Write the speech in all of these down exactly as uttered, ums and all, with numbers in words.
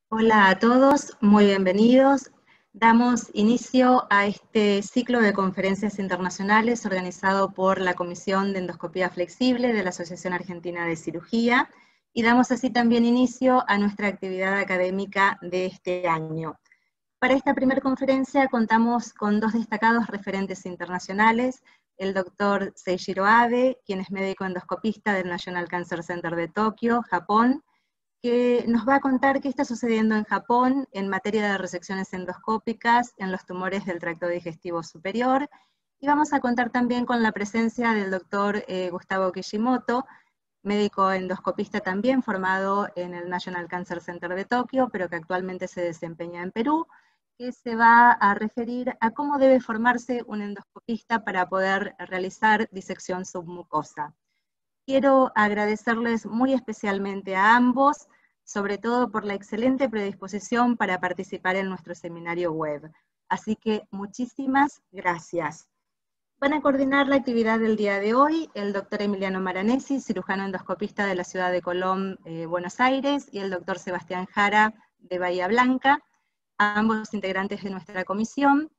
Hola a todos, muy bienvenidos. Damos inicio a este ciclo de conferencias internacionales organizado por la Comisión de Endoscopía Flexible de la Asociación Argentina de Cirugía y damos así también inicio a nuestra actividad académica de este año. Para esta primera conferencia contamos con dos destacados referentes internacionales, el doctor Seishiro Abe, quien es médico endoscopista del National Cancer Center de Tokio, Japón, que nos va a contar qué está sucediendo en Japón en materia de resecciones endoscópicas en los tumores del tracto digestivo superior, y vamos a contar también con la presencia del doctor eh, Gustavo Kishimoto, médico endoscopista también formado en el National Cancer Center de Tokio, pero que actualmente se desempeña en Perú, que se va a referir a cómo debe formarse un endoscopista para poder realizar disección submucosa. Quiero agradecerles muy especialmente a ambos, sobre todo por la excelente predisposición para participar en nuestro seminario web. Así que muchísimas gracias. Van a coordinar la actividad del día de hoy el doctor Emiliano Maranesi, cirujano endoscopista de la ciudad de Colón, eh, Buenos Aires, y el doctor Sebastián Jara, de Bahía Blanca, ambos integrantes de nuestra comisión.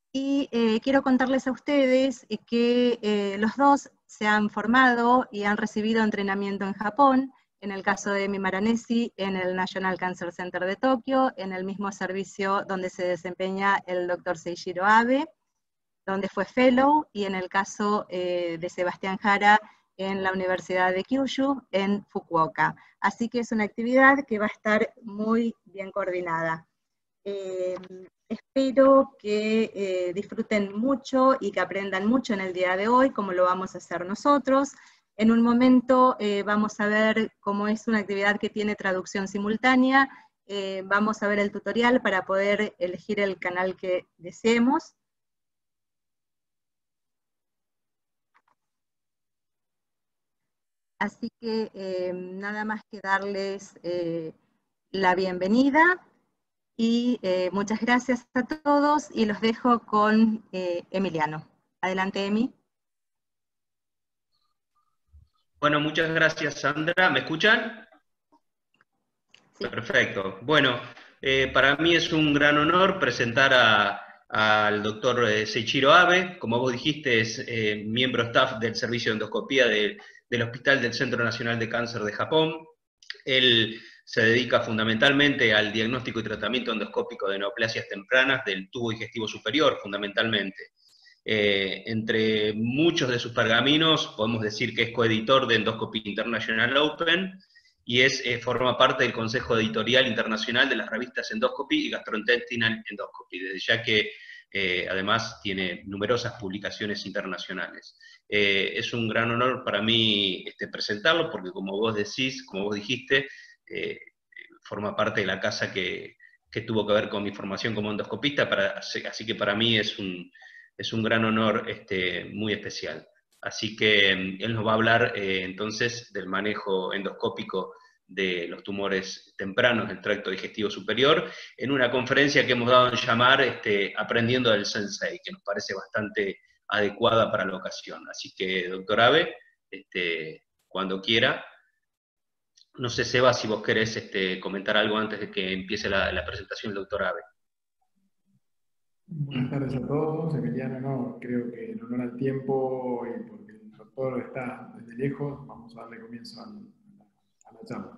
Y eh, quiero contarles a ustedes que eh, los dos se han formado y han recibido entrenamiento en Japón, en el caso de Emi Maranesi en el National Cancer Center de Tokio, en el mismo servicio donde se desempeña el doctor Seishiro Abe, donde fue fellow, y en el caso eh, de Sebastián Jara en la Universidad de Kyushu, en Fukuoka. Así que es una actividad que va a estar muy bien coordinada. Eh, espero que eh, disfruten mucho y que aprendan mucho en el día de hoy, como lo vamos a hacer nosotros. En un momento eh, vamos a ver cómo es una actividad que tiene traducción simultánea. Eh, vamos a ver el tutorial para poder elegir el canal que deseemos. Así que eh, nada más que darles eh, la bienvenida. Y eh, muchas gracias a todos y los dejo con eh, Emiliano. Adelante, Emi. Bueno, muchas gracias, Sandra. ¿Me escuchan? Sí. Perfecto. Bueno, eh, para mí es un gran honor presentar a, al doctor eh, Seiichiro Abe. Como vos dijiste, es eh, miembro staff del Servicio de Endoscopía de, del Hospital del Centro Nacional de Cáncer de Japón. Él se dedica fundamentalmente al diagnóstico y tratamiento endoscópico de neoplasias tempranas del tubo digestivo superior, fundamentalmente. Eh, entre muchos de sus pergaminos, podemos decir que es coeditor de Endoscopy International Open, y es, eh, forma parte del Consejo Editorial Internacional de las revistas Endoscopy y Gastrointestinal Endoscopy, desde ya que eh, además tiene numerosas publicaciones internacionales. Eh, es un gran honor para mí este, presentarlo, porque como vos decís, como vos dijiste, eh, forma parte de la casa que, que tuvo que ver con mi formación como endoscopista, para, así que para mí es un, es un gran honor este, muy especial. Así que él nos va a hablar eh, entonces del manejo endoscópico de los tumores tempranos del tracto digestivo superior, en una conferencia que hemos dado en llamar este, Aprendiendo del Sensei, que nos parece bastante adecuada para la ocasión. Así que, doctor Abe, este, cuando quiera. No sé, Seba, si vos querés este, comentar algo antes de que empiece la, la presentación del doctor Abe. Buenas tardes a todos. Emiliano, no, creo que en honor al tiempo y porque el doctor está desde lejos, vamos a darle comienzo al, a la charla.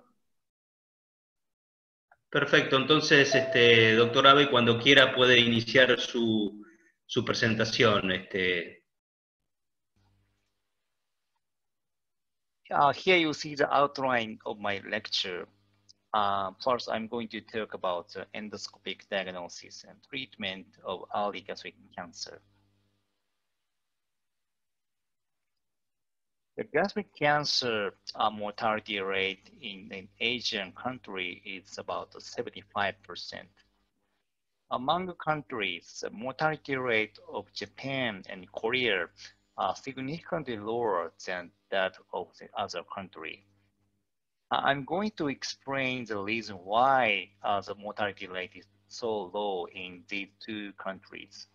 Perfecto, entonces, este, doctor Abe, cuando quiera puede iniciar su, su presentación. Este. Uh, here you see the outline of my lecture. Uh, first, I'm going to talk about the endoscopic diagnosis and treatment of early gastric cancer. The gastric cancer uh, mortality rate in an Asian country is about seventy-five percent. Among countries, the mortality rate of Japan and Korea are significantly lower than that of the other country. I'm going to explain the reason why uh, the mortality rate is so low in these two countries.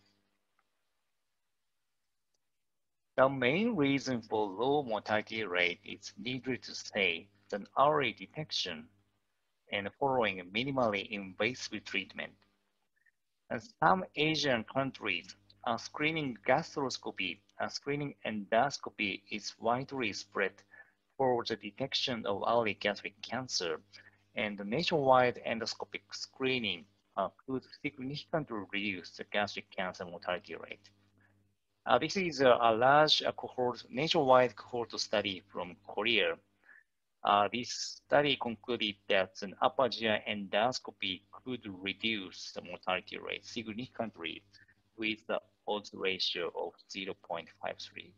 The main reason for low mortality rate is, needless to say, the early detection and following minimally invasive treatment. And some Asian countries, uh, screening gastroscopy, uh, screening endoscopy is widely spread for the detection of early gastric cancer, and the nationwide endoscopic screening uh, could significantly reduce the gastric cancer mortality rate. Uh, this is a, a large uh, cohort, nationwide cohort study from Korea. Uh, this study concluded that an upper G I endoscopy could reduce the mortality rate significantly with the odds ratio of zero point five three.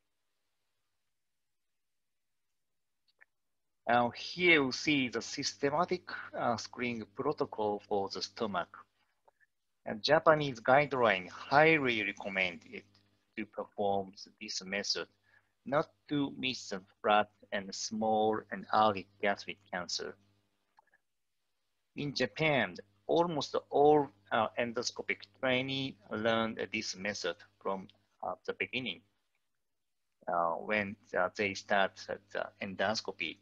Now here we see the systematic uh, screening protocol for the stomach. A Japanese guideline highly recommend it to perform this method, not to miss the flat and small and early gastric cancer. In Japan, almost all uh, endoscopic trainees learned this method from uh, the beginning uh, when uh, they start the endoscopy.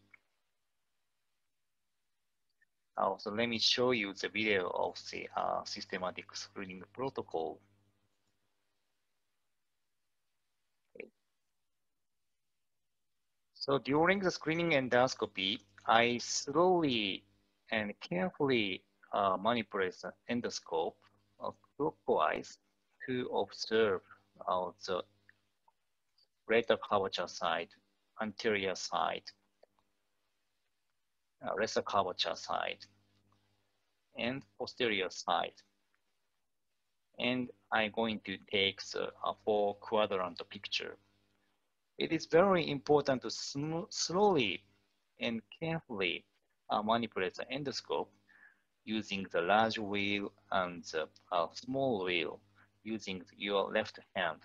Uh, so let me show you the video of the uh, systematic screening protocol. Okay. So during the screening endoscopy, I slowly and carefully uh, manipulate the endoscope uh, clockwise to observe uh, the greater curvature side, anterior side, uh, lesser curvature side, and posterior side. And I'm going to take the uh, four quadrant picture. It is very important to sm slowly and carefully uh, manipulate the endoscope using the large wheel and the uh, small wheel using your left hand.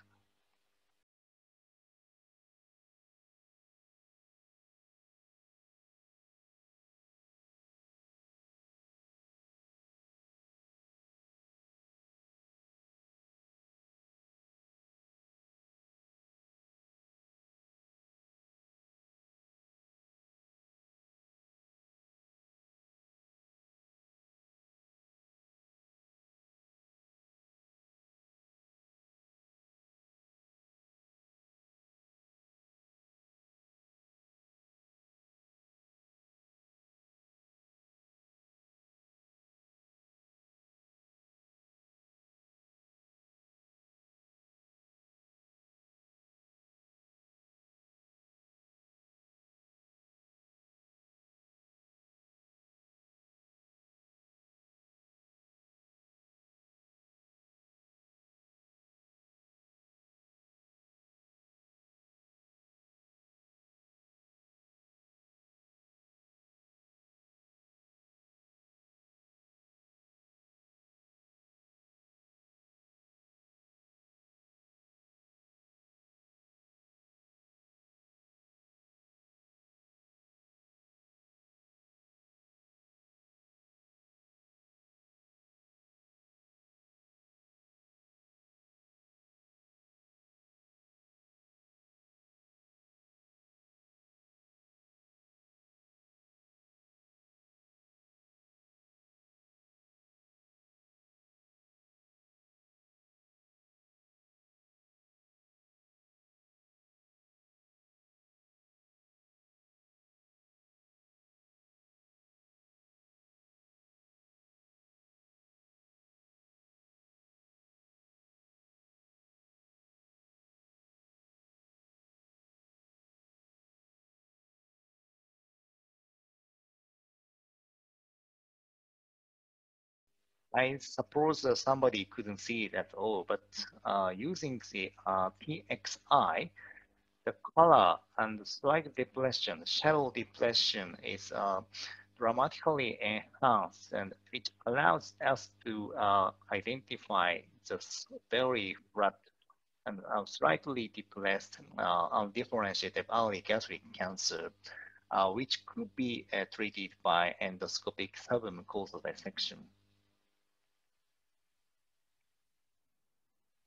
I suppose uh, somebody couldn't see it at all, but uh, using the uh, P X I, the color and slight depression, shadow depression is uh, dramatically enhanced, and it allows us to uh, identify the very flat and uh, slightly depressed uh, undifferentiated early gastric cancer, uh, which could be uh, treated by endoscopic submucosal dissection.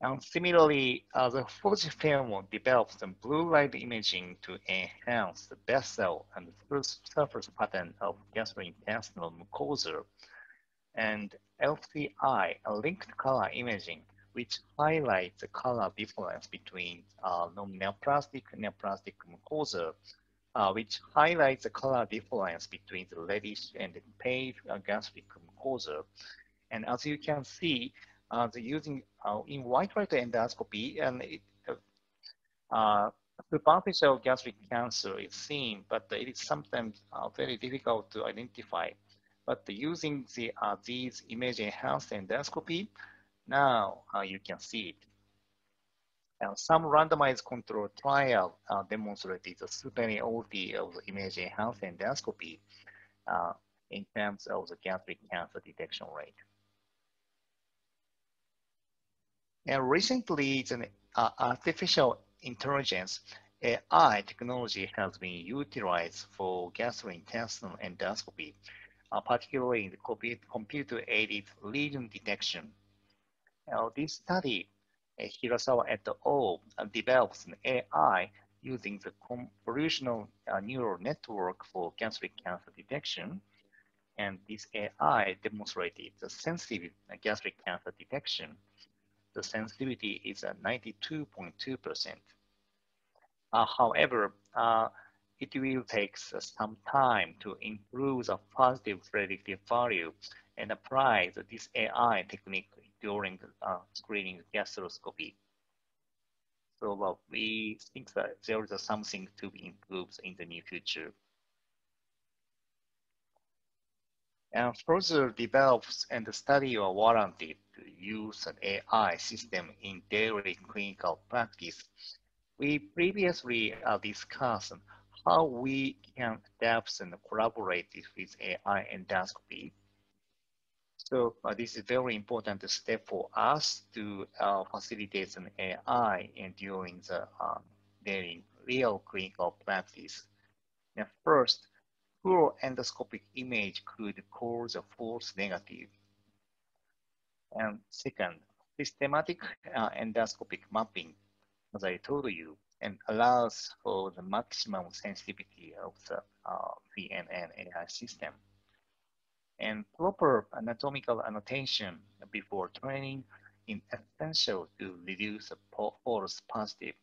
And similarly, uh, the Fujifilm developed some blue light imaging to enhance the vessel and the surface pattern of gastrointestinal mucosa, and L C I, a linked color imaging, which highlights the color difference between uh, non-neoplastic and neoplastic mucosa, uh, which highlights the color difference between the reddish and the pale uh, gastric mucosa. And as you can see, uh, the using uh, in white light endoscopy, and it, uh, superficial gastric cancer is seen, but it is sometimes uh, very difficult to identify. But using the, uh, these image enhanced endoscopy, now uh, you can see it. And some randomized control trial uh, demonstrated the superiority of the image enhanced endoscopy uh, in terms of the gastric cancer detection rate. And recently, the uh, artificial intelligence A I technology has been utilized for gastrointestinal endoscopy, uh, particularly in the computer-aided lesion detection. Now, this study, uh, Hirasawa et al. Uh, develops an A I using the convolutional uh, neural network for gastric cancer detection. And this A I demonstrated the sensitive gastric cancer detection. The sensitivity is at ninety-two point two percent. Uh, however, uh, it will take uh, some time to improve the positive predictive value and apply the, this A I technique during the uh, screening gastroscopy. So uh, we think that there is uh, something to be improved in the near future. And further develops and the study are warranted to use an A I system in daily clinical practice. We previously uh, discussed how we can adapt and collaborate with A I endoscopy. So uh, this is a very important step for us to uh, facilitate an A I and during the uh, daily real clinical practice. Now, first, poor endoscopic image could cause a false negative. And second, systematic uh, endoscopic mapping, as I told you, and allows for the maximum sensitivity of the uh, V N N A I system. And proper anatomical annotation before training is essential to reduce the false positive.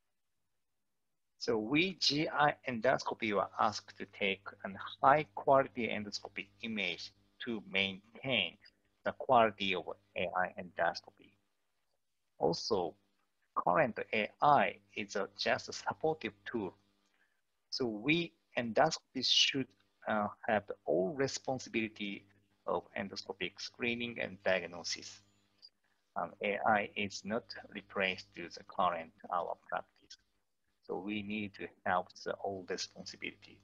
So we G I endoscopy were asked to take a high quality endoscopic image to maintain the quality of A I endoscopy. Also, current A I is a, just a supportive tool. So we endoscopists should uh, have all responsibility of endoscopic screening and diagnosis. Um, A I is not replaced to the current our practice. So we need to have the all responsibility.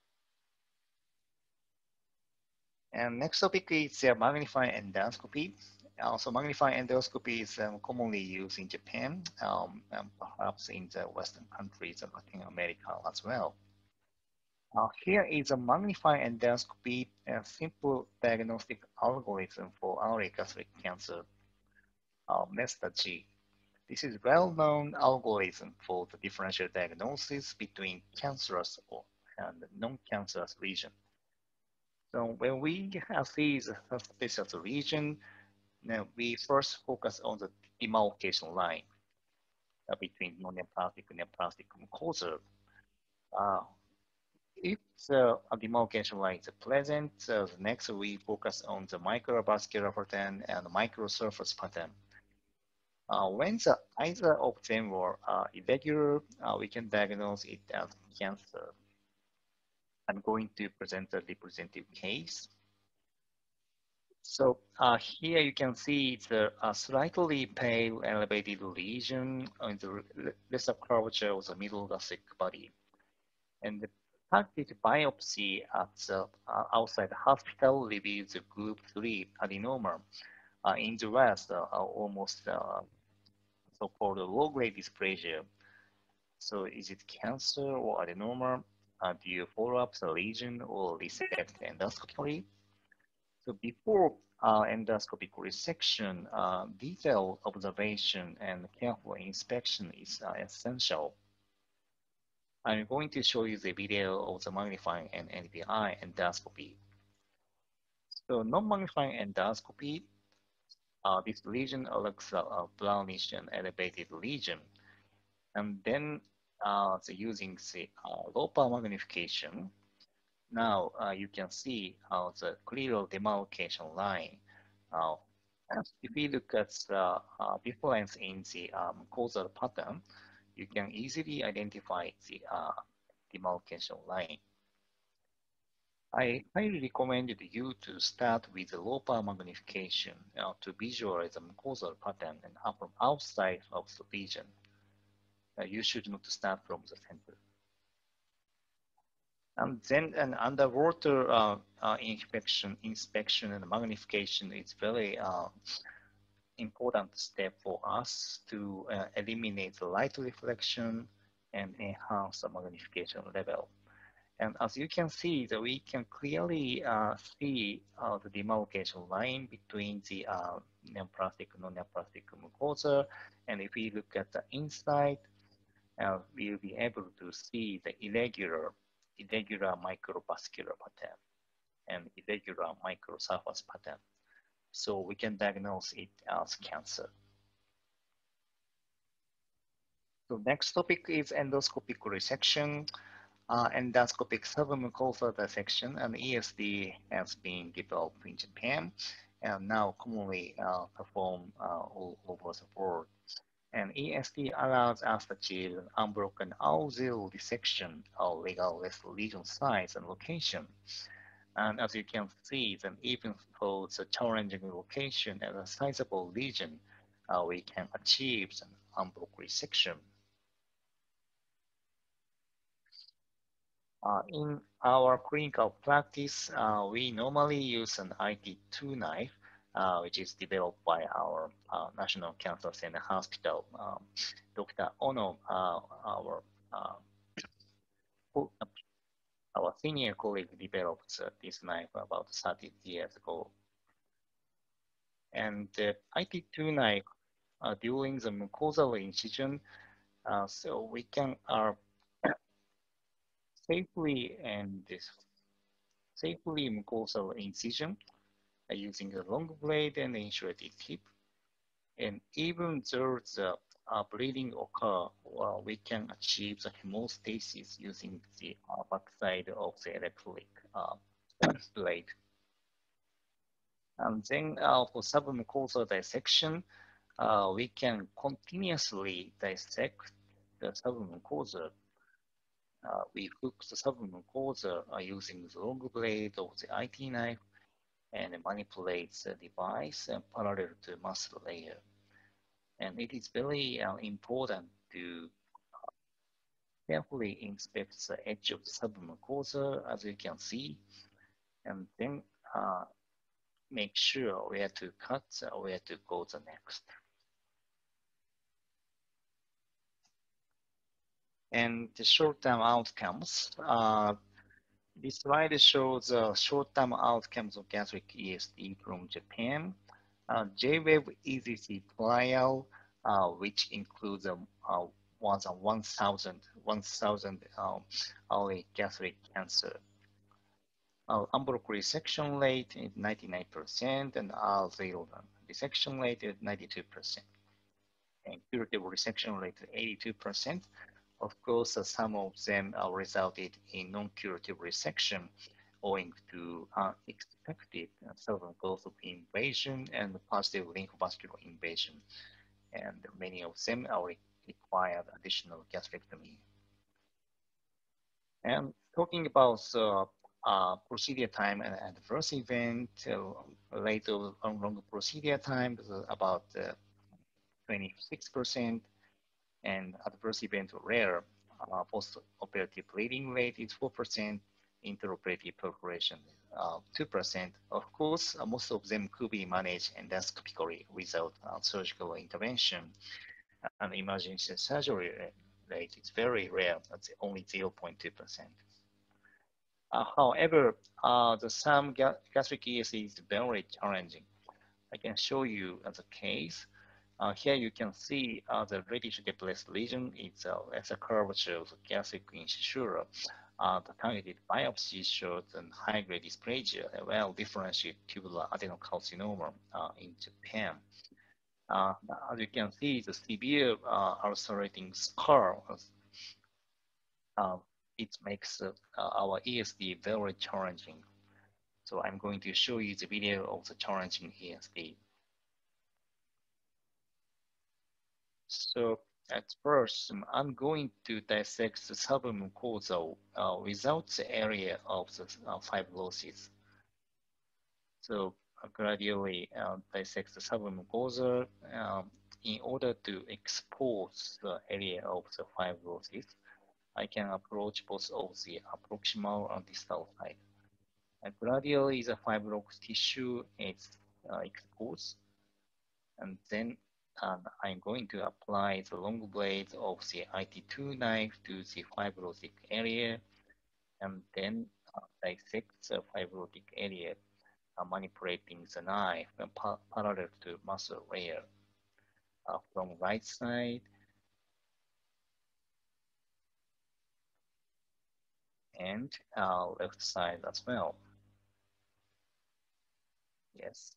And next topic is uh, magnifying endoscopy. Also, magnifying endoscopy is um, commonly used in Japan, um, and perhaps in the Western countries of Latin America as well. Uh, here is a magnifying endoscopy, a simple diagnostic algorithm for early gastric cancer, uh, MESTA-G. This is a well-known algorithm for the differential diagnosis between cancerous or, and non-cancerous region. So when we see the suspicious region, now we first focus on the demarcation line uh, between non-neoplastic and neoplastic mucosa. Uh, if the demarcation line is present, uh, next we focus on the microvascular pattern and microsurface pattern. Uh, when the, either of them were uh, irregular, uh, we can diagnose it as cancer. I'm going to present a representative case. So uh, here you can see the uh, slightly pale elevated lesion on the lesser curvature of the middle gastric body. And the targeted biopsy at the uh, outside hospital reveals the group three adenoma. Uh, in the rest, uh, almost uh, so-called low-grade dysplasia. So is it cancer or adenoma? Uh, do you follow up the lesion or resect endoscopically? So So before uh, endoscopic resection, uh, detailed observation and careful inspection is uh, essential. I'm going to show you the video of the magnifying and N B I endoscopy. So non-magnifying endoscopy, uh, this lesion looks like a brownish and elevated lesion. And then uh, so using the uh, low power magnification, now uh, you can see uh, the clear demarcation line. Uh, if we look at the uh, difference in the um, causal pattern, you can easily identify the uh, demarcation line. I highly recommend you to start with the low power magnification uh, to visualize the mucosal pattern and from outside of the lesion. Uh, you should not start from the center. And then an underwater uh, uh, inspection, inspection and magnification is very uh, important step for us to uh, eliminate the light reflection and enhance the magnification level. And as you can see, that we can clearly uh, see uh, the demarcation line between the uh, neoplastic and non-neoplastic mucosa. And if we look at the inside, uh, we'll be able to see the irregular, irregular microvascular pattern and irregular microsurface pattern. So we can diagnose it as cancer. So next topic is endoscopic resection. Uh, endoscopic submucosal dissection and E S D has been developed in Japan and now commonly uh, performed uh, all over the world. And E S D allows us to achieve an unbroken all zero dissection of regardless lesion size and location. And as you can see, then even for the challenging location and a sizable lesion, uh, we can achieve an unbroken resection. Uh, in our clinical practice, uh, we normally use an I T two knife, uh, which is developed by our uh, National Cancer Center Hospital. Um, Doctor Ono, uh, our uh, our senior colleague, developed uh, this knife about thirty years ago. And the I T two knife uh, during the mucosal incision, uh, so we can uh, safely and safely mucosal incision uh, using a long blade and insulated tip. And even though the uh, bleeding occur, well, we can achieve the hemostasis using the uh, backside of the electric uh, blade. And then uh, for submucosal dissection, uh, we can continuously dissect the submucosa. Uh, we hook the submucosa uh, using the long blade of the I T knife and manipulate the device uh, parallel to muscle layer. And it is very uh, important to carefully inspect the edge of the submucosa, as you can see, and then uh, make sure where to cut, uh, where to go the next. And the short-term outcomes. Uh, this slide shows the uh, short-term outcomes of gastric E S D from Japan. Uh, J-Web E Z C trial, uh, which includes um, uh, was a one thousand, one thousand um, early gastric cancer. Uh, umbilical resection rate is ninety-nine percent and R zero resection rate is ninety-two percent. And curative resection rate is eighty-two percent. Of course, uh, some of them uh, resulted in non-curative resection owing to unexpected uh, sudden growth of invasion and positive lymphovascular invasion. And many of them are required additional gastrectomy. And talking about uh, uh, procedure time and adverse event, uh, rate of long procedure time is about uh, twenty-six percent, and adverse event rare. Uh, post-operative bleeding rate is four percent, intraoperative perforation uh, two percent. Of course, uh, most of them could be managed endoscopically without uh, surgical intervention. And emergency surgery rate is very rare, that's only zero point two percent. Uh, however, uh, the some ga gastric E S is very challenging. I can show you as a case. Uh, here you can see uh, the reddish depressed lesion is uh, as a curvature of the gastric incisura. Uh, the targeted biopsy showed a high-grade dysplasia, a well-differentiated tubular adenocarcinoma uh, in Japan. Uh, as you can see, the severe uh, ulcerating scar, uh, it makes uh, our E S D very challenging. So I'm going to show you the video of the challenging E S D. So at first, I'm going to dissect the submucosal uh, without the area of the uh, fibrosis. So uh, gradually uh, dissect the submucosa um, in order to expose the area of the fibrosis. I can approach both of the proximal and distal side. And gradually the fibrous tissue is uh, exposed, and then um, I'm going to apply the long blade of the I T two knife to the fibrotic area, and then uh, dissect the fibrotic area, uh, manipulating the knife pa parallel to muscle layer uh, from right side and uh, left side as well. Yes.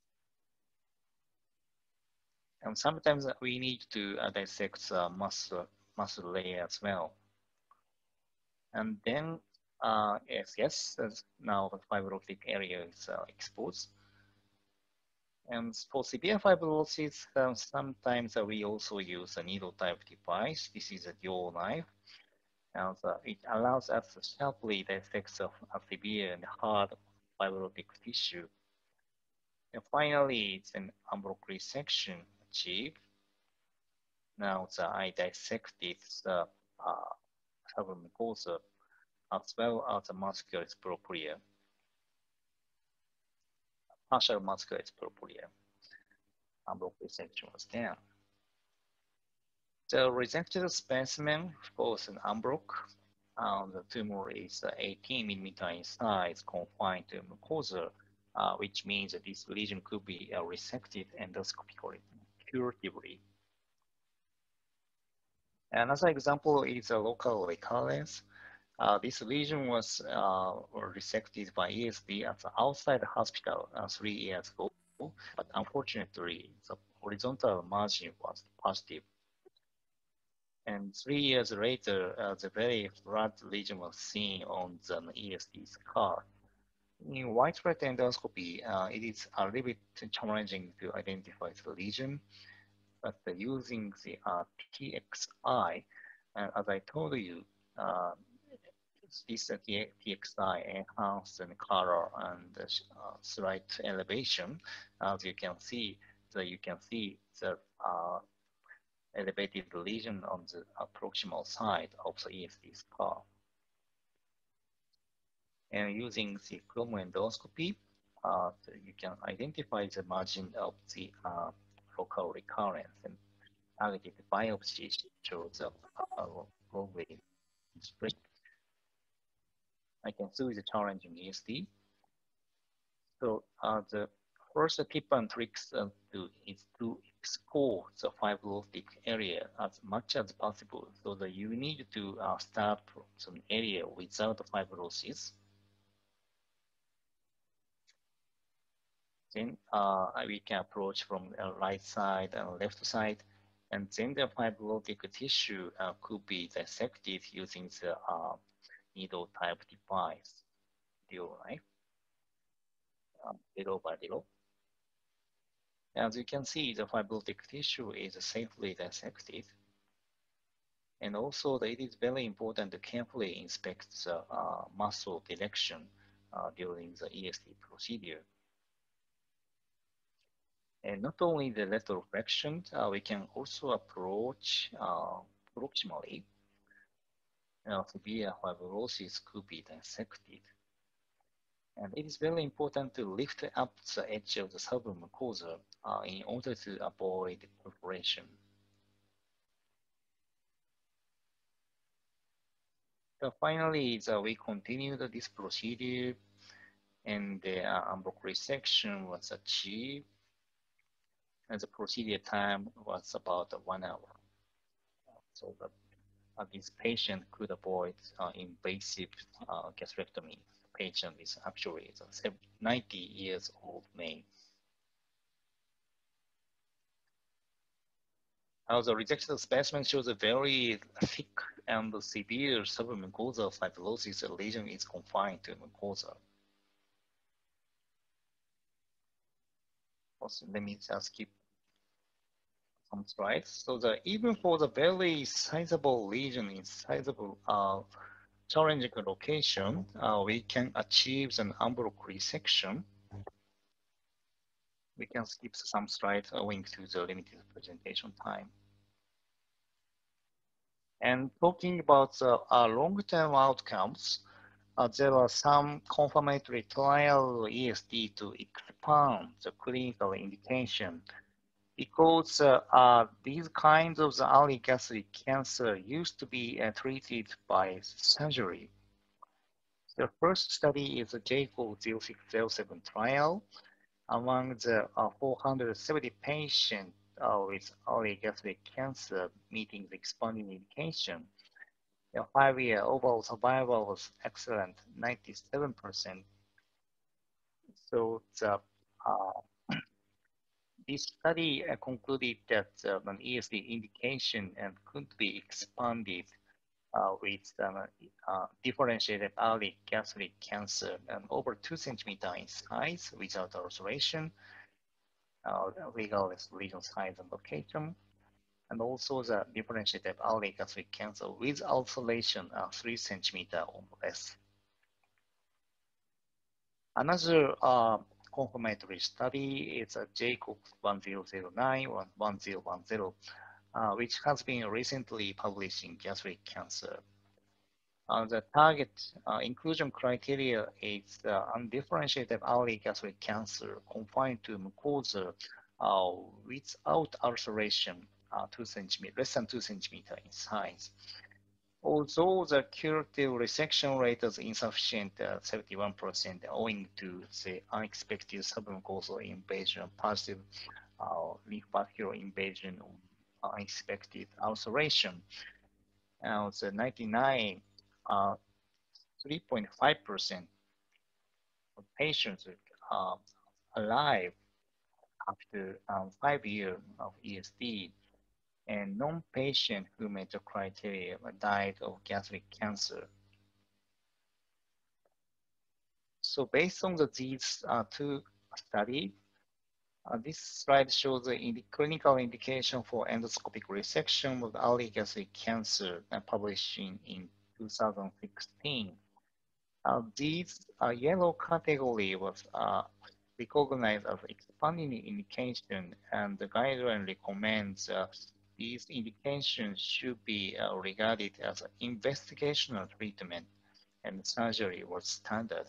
And sometimes we need to uh, dissect the muscle, muscle layer as well. And then, uh, yes, yes, now the fibrotic area is uh, exposed. And for severe fibrosis, um, sometimes uh, we also use a needle type device. This is a dual knife. And uh, it allows us to sharply dissect a severe and hard fibrotic tissue. And finally, it's an unbroken resection achieved. Now the, I dissected the uh, submucosa as well as the muscular propria, partial muscular propria. Unbroken resection was done. The resected specimen was an unbroken. Uh, the tumor is uh, eighteen millimeter in size, confined to mucosa, uh, which means that this lesion could be uh, resected endoscopically, curatively. Another example is a local recurrence. Uh, this lesion was uh, resected by E S D at the outside the hospital uh, three years ago, but unfortunately, the horizontal margin was positive. And three years later, uh, the very flat lesion was seen on the E S D scar. In widespread endoscopy, uh, it is a little bit challenging to identify the lesion, but uh, using the uh, T X I, uh, as I told you, uh, this uh, T X I enhanced the color and uh, slight elevation. As you can see, so you can see the uh, elevated lesion on the uh, proximal side of the E S D scar. And using the chromoendoscopy, uh, so you can identify the margin of the uh, local recurrence, and targeted biopsy shows a uh, low grade spread. I can see the challenge in E S D. So uh, the first tip and tricks uh, to, is to expose the fibrotic area as much as possible. So that you need to uh, start from some area without fibrosis. Then uh, we can approach from the right side and left side. And then the fibrotic tissue uh, could be dissected using the uh, needle type device, dual knife, uh, little by little. As you can see, the fibrotic tissue is safely dissected. And also, it is very important to carefully inspect the uh, muscle direction uh, during the E S D procedure. And not only the retroflexion, uh, we can also approach uh, proximally. Uh, severe fibrosis could be dissected. And it is very important to lift up the edge of the submucosa uh, in order to avoid perforation. So finally, so we continued this procedure, and the uh, umbilical resection was achieved, and the procedure time was about one hour. So the, uh, this patient could avoid uh, invasive uh, gastrectomy. The patient is actually ninety years old male. Now the resection specimen shows a very thick and severe submucosal fibrosis. The lesion is confined to mucosa. Also, let me just skip some slides. So the even for the very sizable lesion in sizable uh, challenging location, uh, we can achieve an umbilical resection. We can skip some slides owing to the limited presentation time. And talking about the uh, long-term outcomes, uh, there are some confirmatory trial E S D to expand the clinical indication, because uh, uh, these kinds of the early gastric cancer used to be uh, treated by surgery. The first study is the J four zero six zero seven trial. Among the uh, four hundred seventy patients uh, with early gastric cancer meeting the expanded indication, the five-year overall survival was excellent, ninety-seven percent. So the, uh, this study uh, concluded that uh, an E S D indication and could be expanded uh, with um, uh, differentiated early gastric cancer and over two centimeter in size without ulceration, uh, regardless of lesion size and location, and also the differentiated early gastric cancer with ulceration uh, three centimeter or less. Another uh, confirmatory study is a J COX one zero zero nine or one zero one zero, uh, which has been recently published in gastric cancer. Uh, the target uh, inclusion criteria is uh, undifferentiated early gastric cancer confined to mucosa uh, without ulceration, uh, two centimeter, less than two centimeter in size. Although the curative resection rate is insufficient, uh, seventy-one percent, owing to the unexpected submucosal invasion, positive uh, lymphovascular invasion, unexpected ulceration. Now the ninety-nine, uh, three point five percent of patients are alive after um, five years of E S D, and non-patient who met the criteria died of gastric cancer. So based on the, these uh, two studies, uh, this slide shows the indi clinical indication for endoscopic resection of early gastric cancer uh, published in, in two thousand sixteen. Uh, these uh, yellow category was uh, recognized as expanding indication, and the guideline recommends uh, these indications should be uh, regarded as an investigational treatment, and surgery was standard.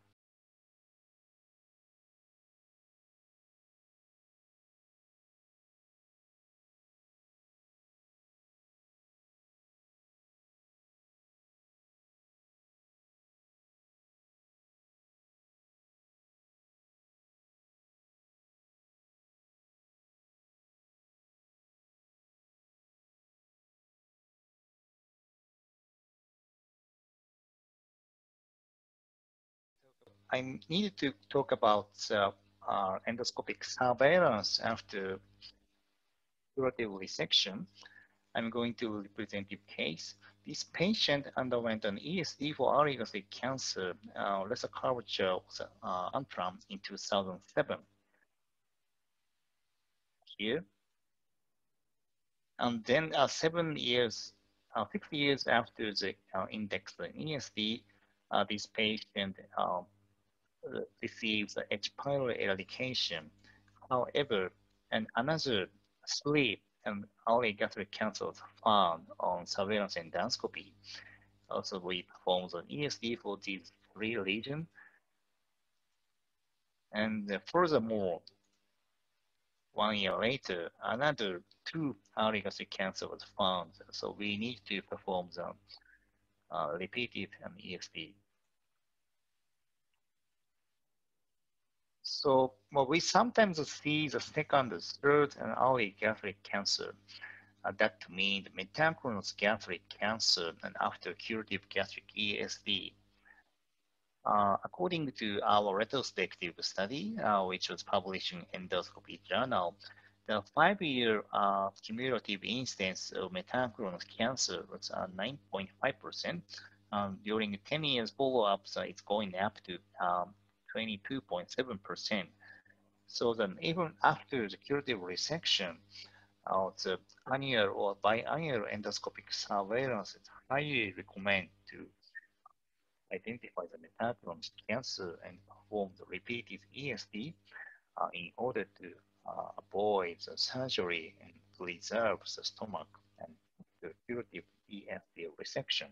I needed to talk about uh, uh, endoscopic surveillance after curative resection. I'm going to representative case. This patient underwent an E S D for early gastric cancer, uh, lesser curvature was uh, Antram in two thousand seven. Here. And then uh, seven years, uh, six years after the uh, index in E S D, uh, this patient uh, receives H. pylori eradication. However, and another sleep and early gastric cancer was found on surveillance endoscopy. Also, we performed an E S D for these three regions. And uh, furthermore, one year later, another two early gastric cancer was found. So we need to perform the uh, repeated um, E S D. So well, we sometimes see the second, third, and early gastric cancer. Uh, that means metachronous gastric cancer and after curative gastric E S D. Uh, according to our retrospective study, uh, which was published in Endoscopy Journal, the five-year uh, cumulative incidence of metachronous cancer was uh, nine point five percent. Um, during ten years follow-ups, uh, it's going up to um, twenty-two point seven percent. So then even after the curative resection, uh, the annual or biannual endoscopic surveillance is highly recommended to identify the metachronous cancer and perform the repeated E S D uh, in order to uh, avoid the surgery and preserve the stomach and the curative E S D resection.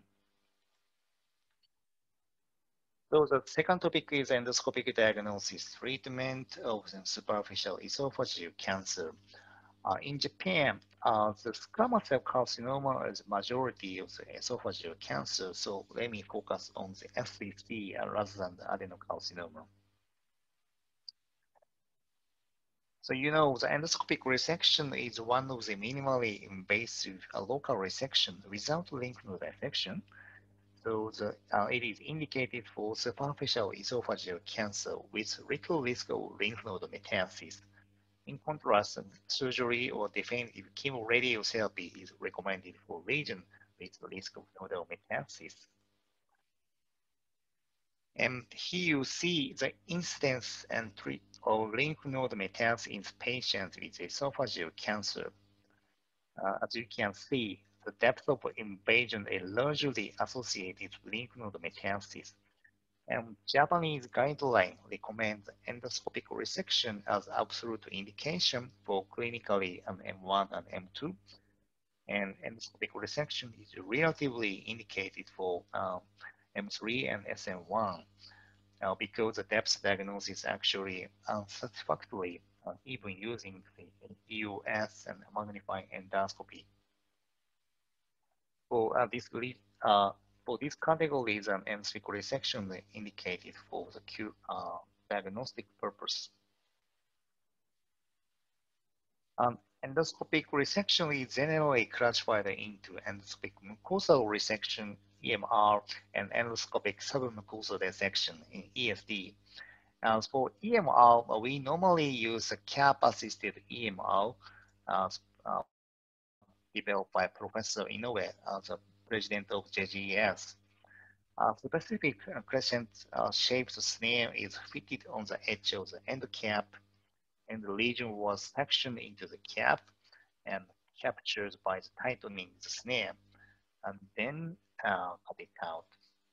So the second topic is endoscopic diagnosis treatment of the superficial esophageal cancer. Uh, in Japan, uh, the squamous cell carcinoma is the majority of the esophageal cancer. So let me focus on the S C C uh, rather than the adenocarcinoma. So you know, the endoscopic resection is one of the minimally invasive uh, local resection without lymph node dissection. So the, uh, it is indicated for superficial esophageal cancer with little risk of lymph node metastasis. In contrast, surgery or definitive chemoradiotherapy is recommended for regions with risk of nodal metastasis. And here you see the incidence and treat of lymph node metastasis in patients with esophageal cancer. Uh, as you can see, the depth of invasion is largely associated with lymph node metastasis. And Japanese guideline recommends endoscopic resection as absolute indication for clinically an M one and M two. And endoscopic resection is relatively indicated for um, M three and S M one uh, because the depth diagnosis is actually unsatisfactory uh, even using the E U S and magnifying endoscopy. For uh, this uh, for these categories, an M three resection is indicated for the Q, uh, diagnostic purpose. Um, endoscopic resection is generally classified into endoscopic mucosal resection, E M R, and endoscopic submucosal dissection in E S D. As for E M R, we normally use a cap-assisted E M R uh, uh, developed by Professor Inoue as a president of J G E S. A specific uh, crescent-shaped uh, snare is fitted on the edge of the end cap, and the lesion was sectioned into the cap and captured by the tightening the snare, and then uh, cut it out.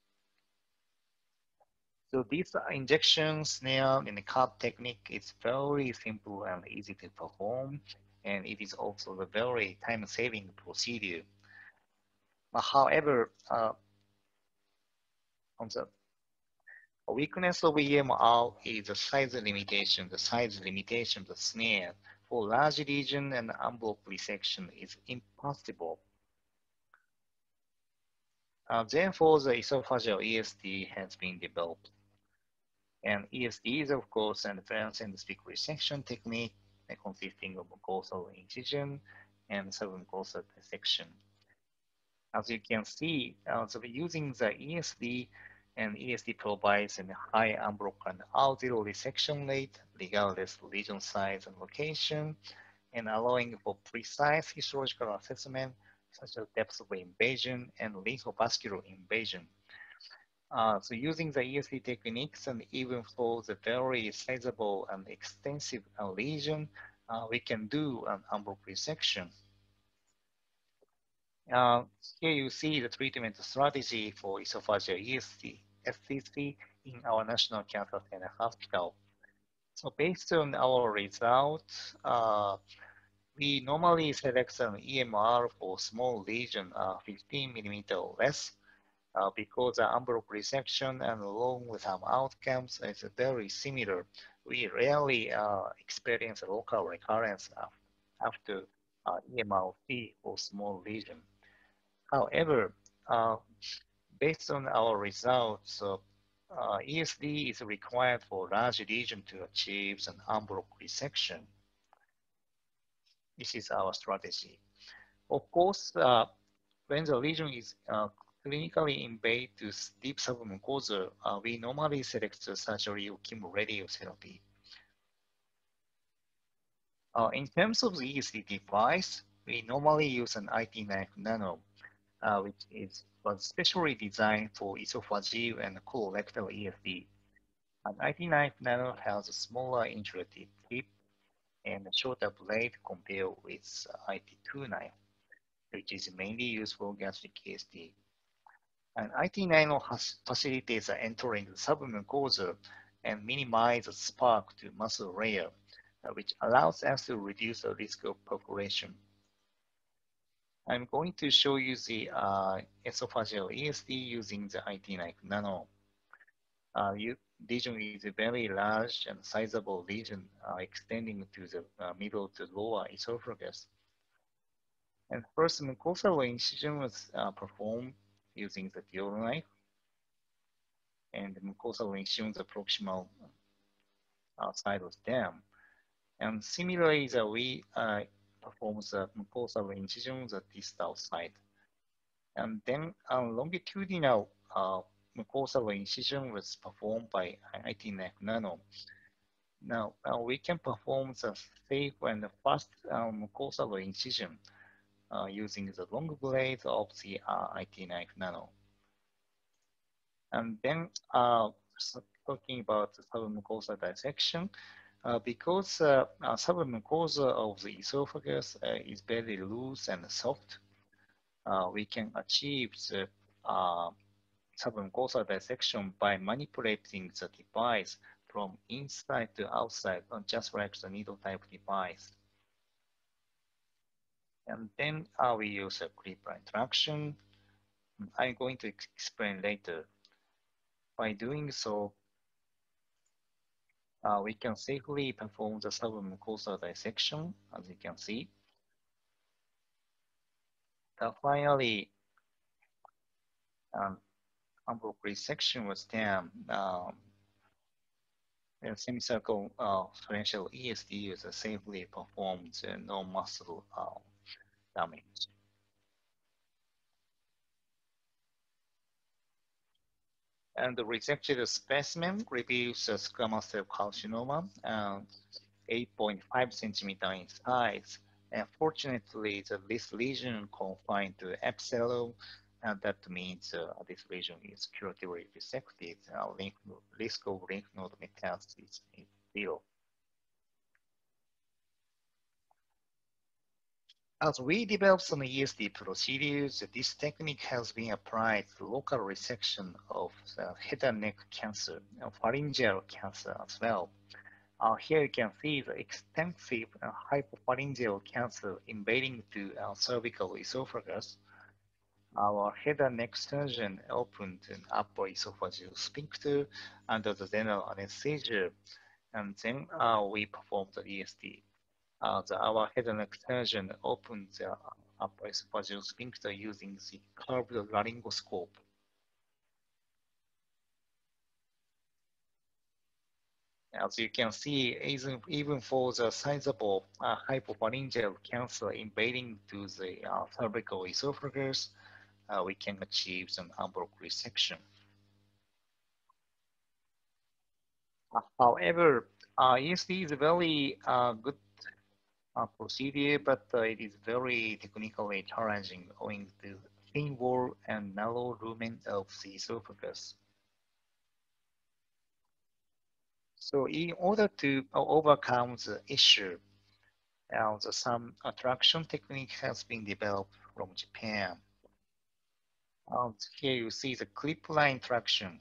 So this injection, snare, and cut technique is very simple and easy to perform, and it is also a very time-saving procedure. But however, uh, on the weakness of E M R is the size limitation. The size limitation of the snare for large lesion and envelope resection is impossible. Uh, therefore, the esophageal E S D has been developed. And E S D is, of course, an advanced endoscopic resection technique consisting of mucosal incision and submucosal dissection. As you can see, uh, so using the E S D, and E S D provides a high unbroken R zero resection rate, regardless of lesion size and location, and allowing for precise histological assessment, such as depth of invasion and lymphovascular invasion. Uh, so using the E S D techniques, and even for the very sizable and extensive uh, lesion, uh, we can do an unbroken resection. Uh, here you see the treatment strategy for esophageal E S D, S C C, in our National Cancer Center Hospital. So based on our results, uh, we normally select an E M R for small lesion, uh, fifteen millimeter or less, uh, because the unbroken resection and long-term outcomes is very similar. We rarely uh, experience a local recurrence after uh, E M R C for small lesion. However, uh, based on our results, uh, uh, E S D is required for large lesion to achieve an en bloc resection. This is our strategy. Of course, uh, when the lesion is uh, clinically invade to deep submucosal, uh, we normally select the surgery or chemoradiotherapy. Uh, in terms of the E S D device, we normally use an I T Knife Nano, uh, which is was specially designed for esophageal and colorectal E S D. An I T Knife Nano has a smaller intrulated tip and a shorter blade compared with I T two knife, which is mainly used for gastric E S D. And I T Nano has facilitates entering the submucosal and minimize the spark to muscle layer, uh, which allows us to reduce the risk of perforation. I'm going to show you the uh, esophageal E S D using the I T Knife Nano. Uh, you, lesion is a very large and sizable lesion uh, extending to the uh, middle to lower esophagus. And first mucosal incision was uh, performed using the dual knife. And the mucosal incision the proximal uh, side of them. And similarly, the we uh, perform the mucosal incision the distal side. And then uh, longitudinal uh, mucosal incision was performed by I T Knife Nano. Now, uh, we can perform the safe and fast uh, mucosal incision uh, using the long blade of the uh, I T Knife Nano. And then uh, so talking about the submucosal dissection, uh, because uh, uh, submucosa of the esophagus uh, is very loose and soft, uh, we can achieve the uh, submucosal dissection by manipulating the device from inside to outside, just like the needle type device. And then uh, we use a clipper interaction. I'm going to explain later. By doing so, uh, we can safely perform the submucosal dissection, as you can see. Uh, finally, um, en bloc resection was done. Um, the semicircle uh, differential E S D is safely performed uh, no muscle uh, damage. And the resected specimen reveals a squamous cell carcinoma, uh, eight point five centimeter in size. And fortunately, the, this lesion confined to epithelium, and that means uh, this lesion is curatively resected. Uh, lymph, risk of lymph node metastasis is zero. As we develop some E S D procedures, this technique has been applied to local resection of the head and neck cancer, and pharyngeal cancer as well. Uh, here you can see the extensive uh, hypopharyngeal cancer invading to uh, cervical esophagus. Our head and neck surgeon opened an upper esophageal sphincter under the general anesthesia, and then uh, we performed the E S D. Uh, the, our head and neck surgeon opened the upper esophageal sphincter using the curved laryngoscope. As you can see, even, even for the sizable uh, hypopharyngeal cancer invading to the uh, cervical esophagus, uh, we can achieve an en bloc resection. Uh, however, uh, E S D is a very uh, good uh, procedure, but uh, it is very technically challenging owing to thin wall and narrow lumen of the esophagus. So in order to overcome the issue, uh, the, some attraction technique has been developed from Japan. Um, here you see the clip line traction.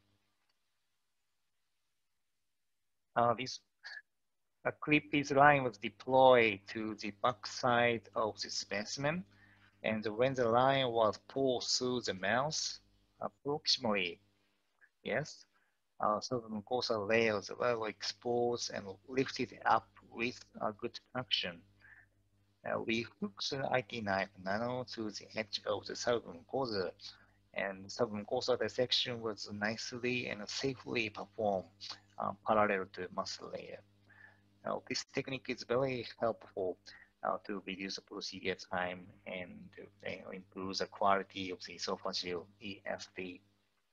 Uh, this a clip this line was deployed to the backside of the specimen, and when the line was pulled through the mouth, approximately, yes, uh, so the mucosal layers were exposed and lifted up with a good traction. Uh, we hooked the I T Knife Nano to the edge of the submucosa, And submucosal dissection was nicely and safely performed uh, parallel to muscle layer. Now, this technique is very helpful uh, to reduce the procedure time and uh, improve the quality of the esophageal E S D.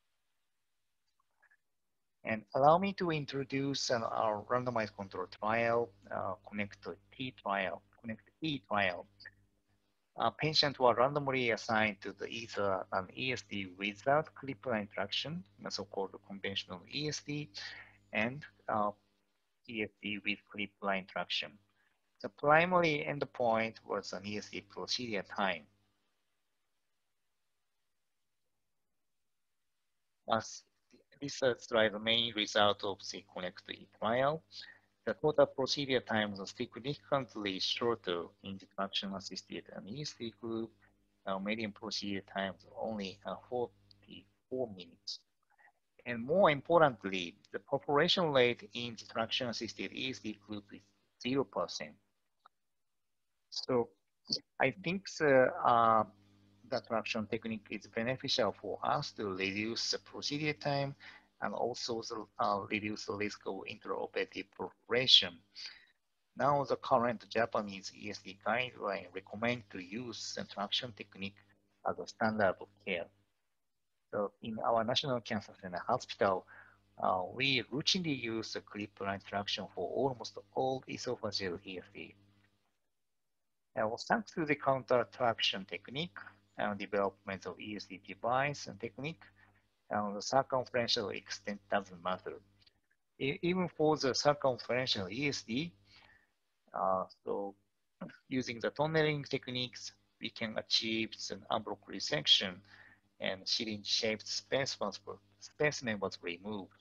And allow me to introduce uh, our randomized control trial, uh, CONNECT-T trial. CONNECT-T trial. Uh, patients were randomly assigned to the either an E S D without clipper interaction, a so-called conventional E S D, and uh, E S D with clipper interaction. The primary endpoint was an E S D procedure time. As this slide the main result of the CONNECT-E trial. The total procedure time was significantly shorter in the traction-assisted and E S D group. Uh, median procedure time was only uh, forty-four minutes. And more importantly, the population rate in the traction-assisted E S D group is zero percent. So I think the, uh, the traction technique is beneficial for us to reduce the procedure time and also the, uh, reduce the risk of intraoperative perforation. Now, the current Japanese E S D guideline recommend to use the traction technique as a standard of care. So in our National Cancer Center Hospital, uh, we routinely use the clipper interaction for almost all esophageal E S D. And thanks to the counter traction technique and development of E S D device and technique, and the circumferential extent doesn't matter. E even for the circumferential E S D, uh, so using the tunneling techniques, we can achieve an unblocked resection and syringe-shaped specimen was removed.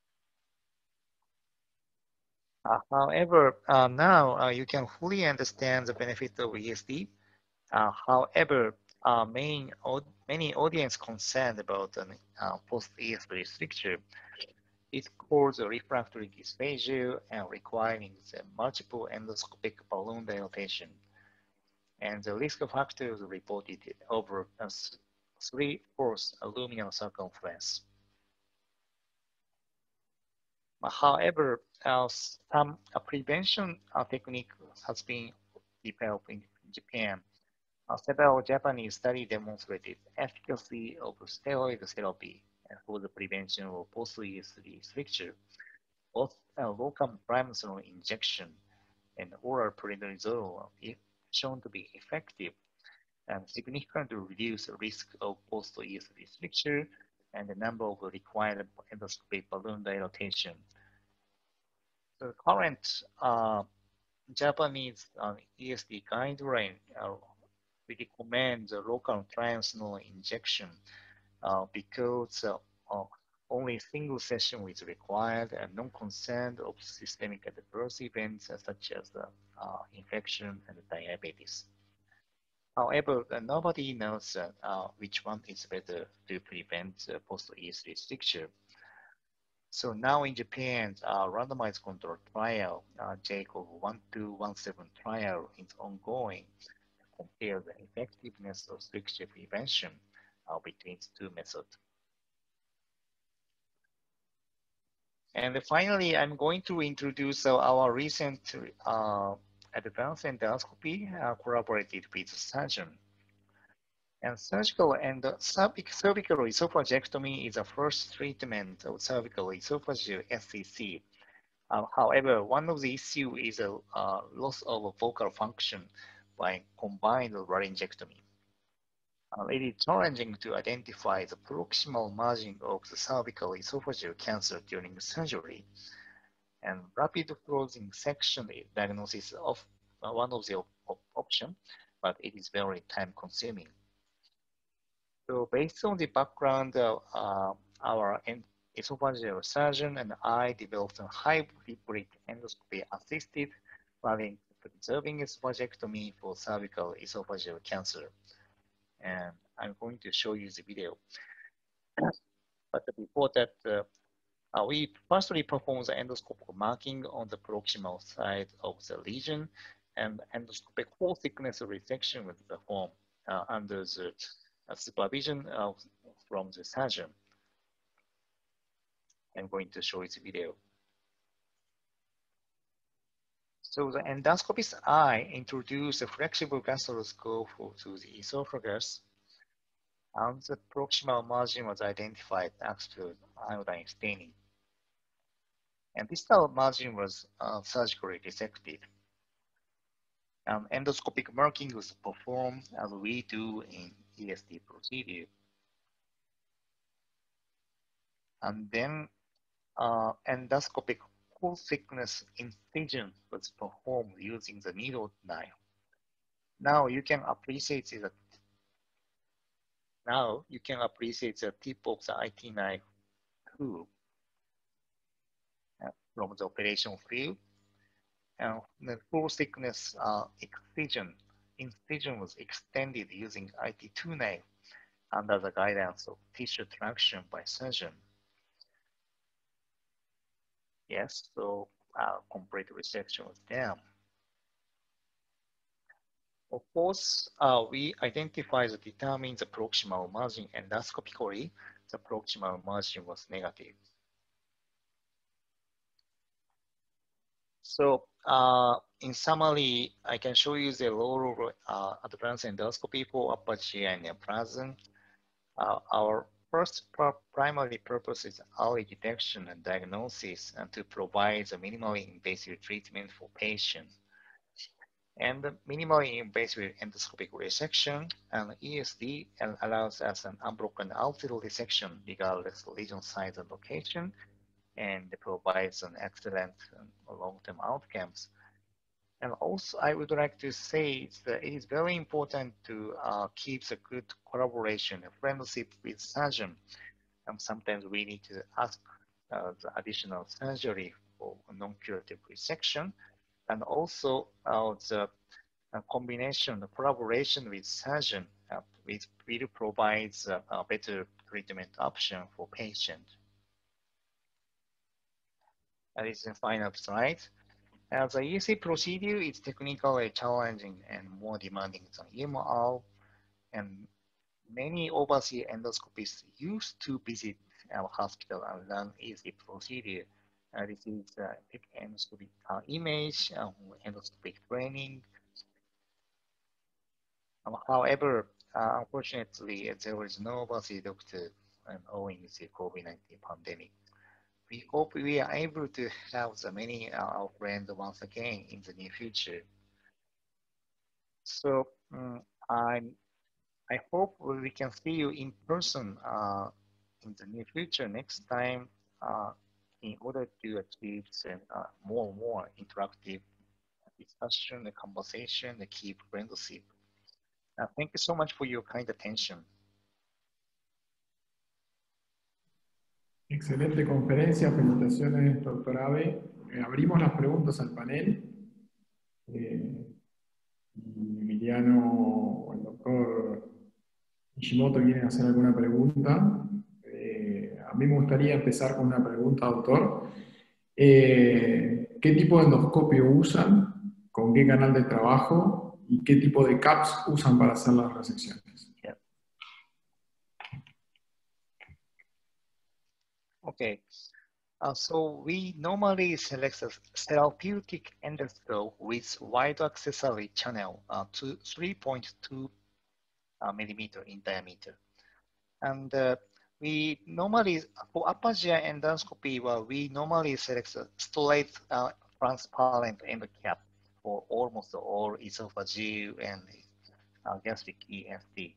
Uh, however, uh, now uh, you can fully understand the benefit of E S D. Uh, however, uh, main, many audience concerned about an uh, post-E S D stricture. It causes refractory dysphagia and requiring the multiple endoscopic balloon dilatation. And the risk factors reported over three-fourths aluminum circumference. However, uh, some uh, prevention uh, technique has been developed in Japan. Uh, several Japanese studies demonstrated efficacy of steroid therapy for the prevention of post-E S D stricture. Both uh, local prednisone injection and oral prednisone are shown to be effective and significantly reduce the risk of post-E S D stricture and the number of required endoscopic balloon dilatation. The current uh, Japanese uh, E S D guideline uh, we recommend the local triamcinolone injection uh, because uh, uh, only a single session is required and non-concerned of systemic adverse events uh, such as uh, uh, infection and diabetes. However, uh, nobody knows uh, uh, which one is better to prevent uh, post-E S D stricture. So now in Japan, uh, randomized control trial, uh, JACOB one two one seven trial is ongoing to compare the effectiveness of stricture prevention uh, between the two methods. And finally, I'm going to introduce uh, our recent uh, advanced endoscopy uh, collaborated with surgeon. And surgical and uh, cervical esophagectomy is the first treatment of cervical esophageal S C C. Uh, however, one of the issues is a uh, loss of vocal function by combined laryngectomy. Uh, it is challenging to identify the proximal margin of the cervical esophageal cancer during surgery. And rapid closing section diagnosis of uh, one of the op op options, but it is very time consuming. So based on the background, uh, uh, our esophageal surgeon and I developed a hybrid endoscopy assisted laryngectomy preserving esophagectomy for cervical esophageal cancer. And I'm going to show you the video. But before that, uh, uh, we firstly perform the endoscopic marking on the proximal side of the lesion, and endoscopic whole thickness resection was performed uh, under the uh, supervision of from the surgeon. I'm going to show this video. So the endoscopist's eye introduced a flexible gastroscope to the esophagus, and the proximal margin was identified thanks to iodine staining. And distal margin was uh, surgically resected. And endoscopic marking was performed as we do in E S D procedure. And then uh, endoscopic full thickness incision was performed using the needle knife. Now you can appreciate the now you can appreciate the tip of the I T knife too uh, from the operation field. And the full thickness uh, excision incision was extended using I T two knife under the guidance of tissue traction by surgeon. Yes, so uh, complete resection was done. Of course, uh, we identify the determine the proximal margin endoscopically. The proximal margin was negative. So uh, in summary, I can show you the lower uh, advanced endoscopy for upper G I neoplasm. Uh, our first primary purpose is early detection and diagnosis and to provide the minimally invasive treatment for patients. And the minimally invasive endoscopic resection and E S D allows us an unbroken arterial resection regardless of lesion size and location, and provides an excellent long-term outcomes. And also, I would like to say that it is very important to uh, keep a good collaboration, a friendship with surgeon. And sometimes we need to ask uh, the additional surgery for non-curative resection. And also uh, the uh, combination, the collaboration with surgeon uh, with, will provide uh, a better treatment option for patient. That is the final slide. Uh, the E S D procedure is technically challenging and more demanding than E M R, and many overseas endoscopists used to visit our hospital and learn E S D procedure. Uh, this is uh, endoscopic uh, image, uh, endoscopic training. Um, however, uh, unfortunately, there is no overseas doctor um, owing to the COVID nineteen pandemic. We hope we are able to have the many uh, our friends once again in the near future. So um, I'm, I hope we can see you in person uh, in the near future next time uh, in order to achieve some, uh, more and more interactive discussion, the conversation, the keep friendship. Uh, thank you so much for your kind attention. Excelente conferencia, felicitaciones, doctor Abe. Eh, abrimos las preguntas al panel. Eh, Emiliano o el doctor Ishimoto quieren hacer alguna pregunta. Eh, a mí me gustaría empezar con una pregunta, doctor. Eh, ¿Qué tipo de endoscopio usan? ¿Con qué canal de trabajo? ¿Y qué tipo de caps usan para hacer las resecciones? Yeah. Okay, uh, so we normally select a therapeutic endoscope with wide accessory channel uh, to three point two uh, millimeter in diameter. And uh, we normally, for upper G I endoscopy, well, we normally select a straight uh, transparent end cap for almost all esophageal and uh, gastric E S D.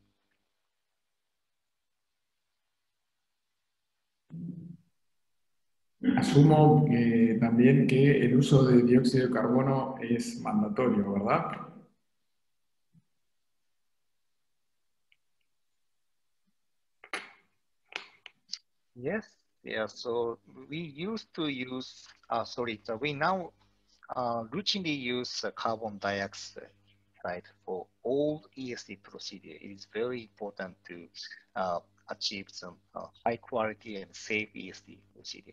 Asumo que también que el uso de dióxido de carbono es mandatorio, ¿verdad? Yes, yeah, so we used to use, uh, sorry, so we now uh, routinely use uh, carbon dioxide for all E S D procedure. It is very important to uh, achieve some uh, high quality and safe E S D procedure.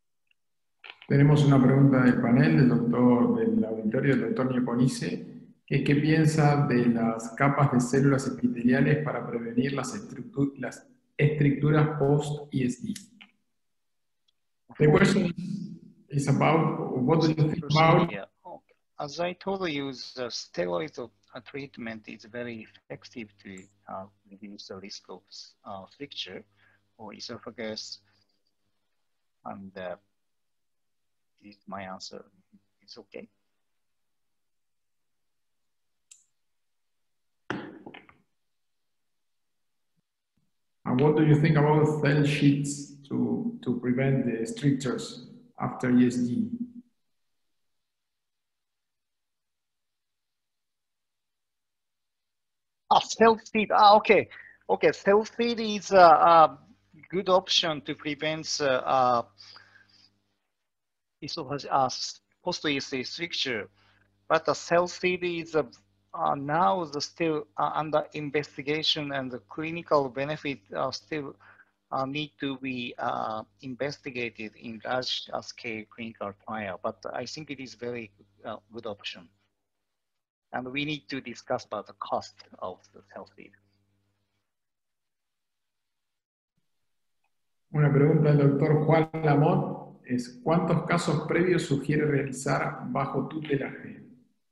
Tenemos una pregunta del panel del doctor del auditorio, del doctor Nieponice, ¿Qué, qué piensa de las capas de células epiteliales para prevenir las, estructu las estructuras post-E S D? The question is about what do you think about? Okay. As I told you, the steroid treatment is very effective to uh, reduce the risk of uh, fracture or esophagus, and uh, this is my answer. It's okay. And what do you think about cell sheets to, to prevent the strictures after E S D? Ah, self-feed. Ah, okay. Okay, self-feed is a, a good option to prevent uh, uh, esophagus, uh, post-E S D stricture. But the self-feed is uh, uh, now the still uh, under investigation, and the clinical benefit uh, still uh, need to be uh, investigated in large scale clinical trial. But I think it is very uh, good option. And we need to discuss about the cost of the self-feed. Una pregunta del doctor Juan Lamont es, ¿cuántos casos previos sugiere realizar bajo tutelaje?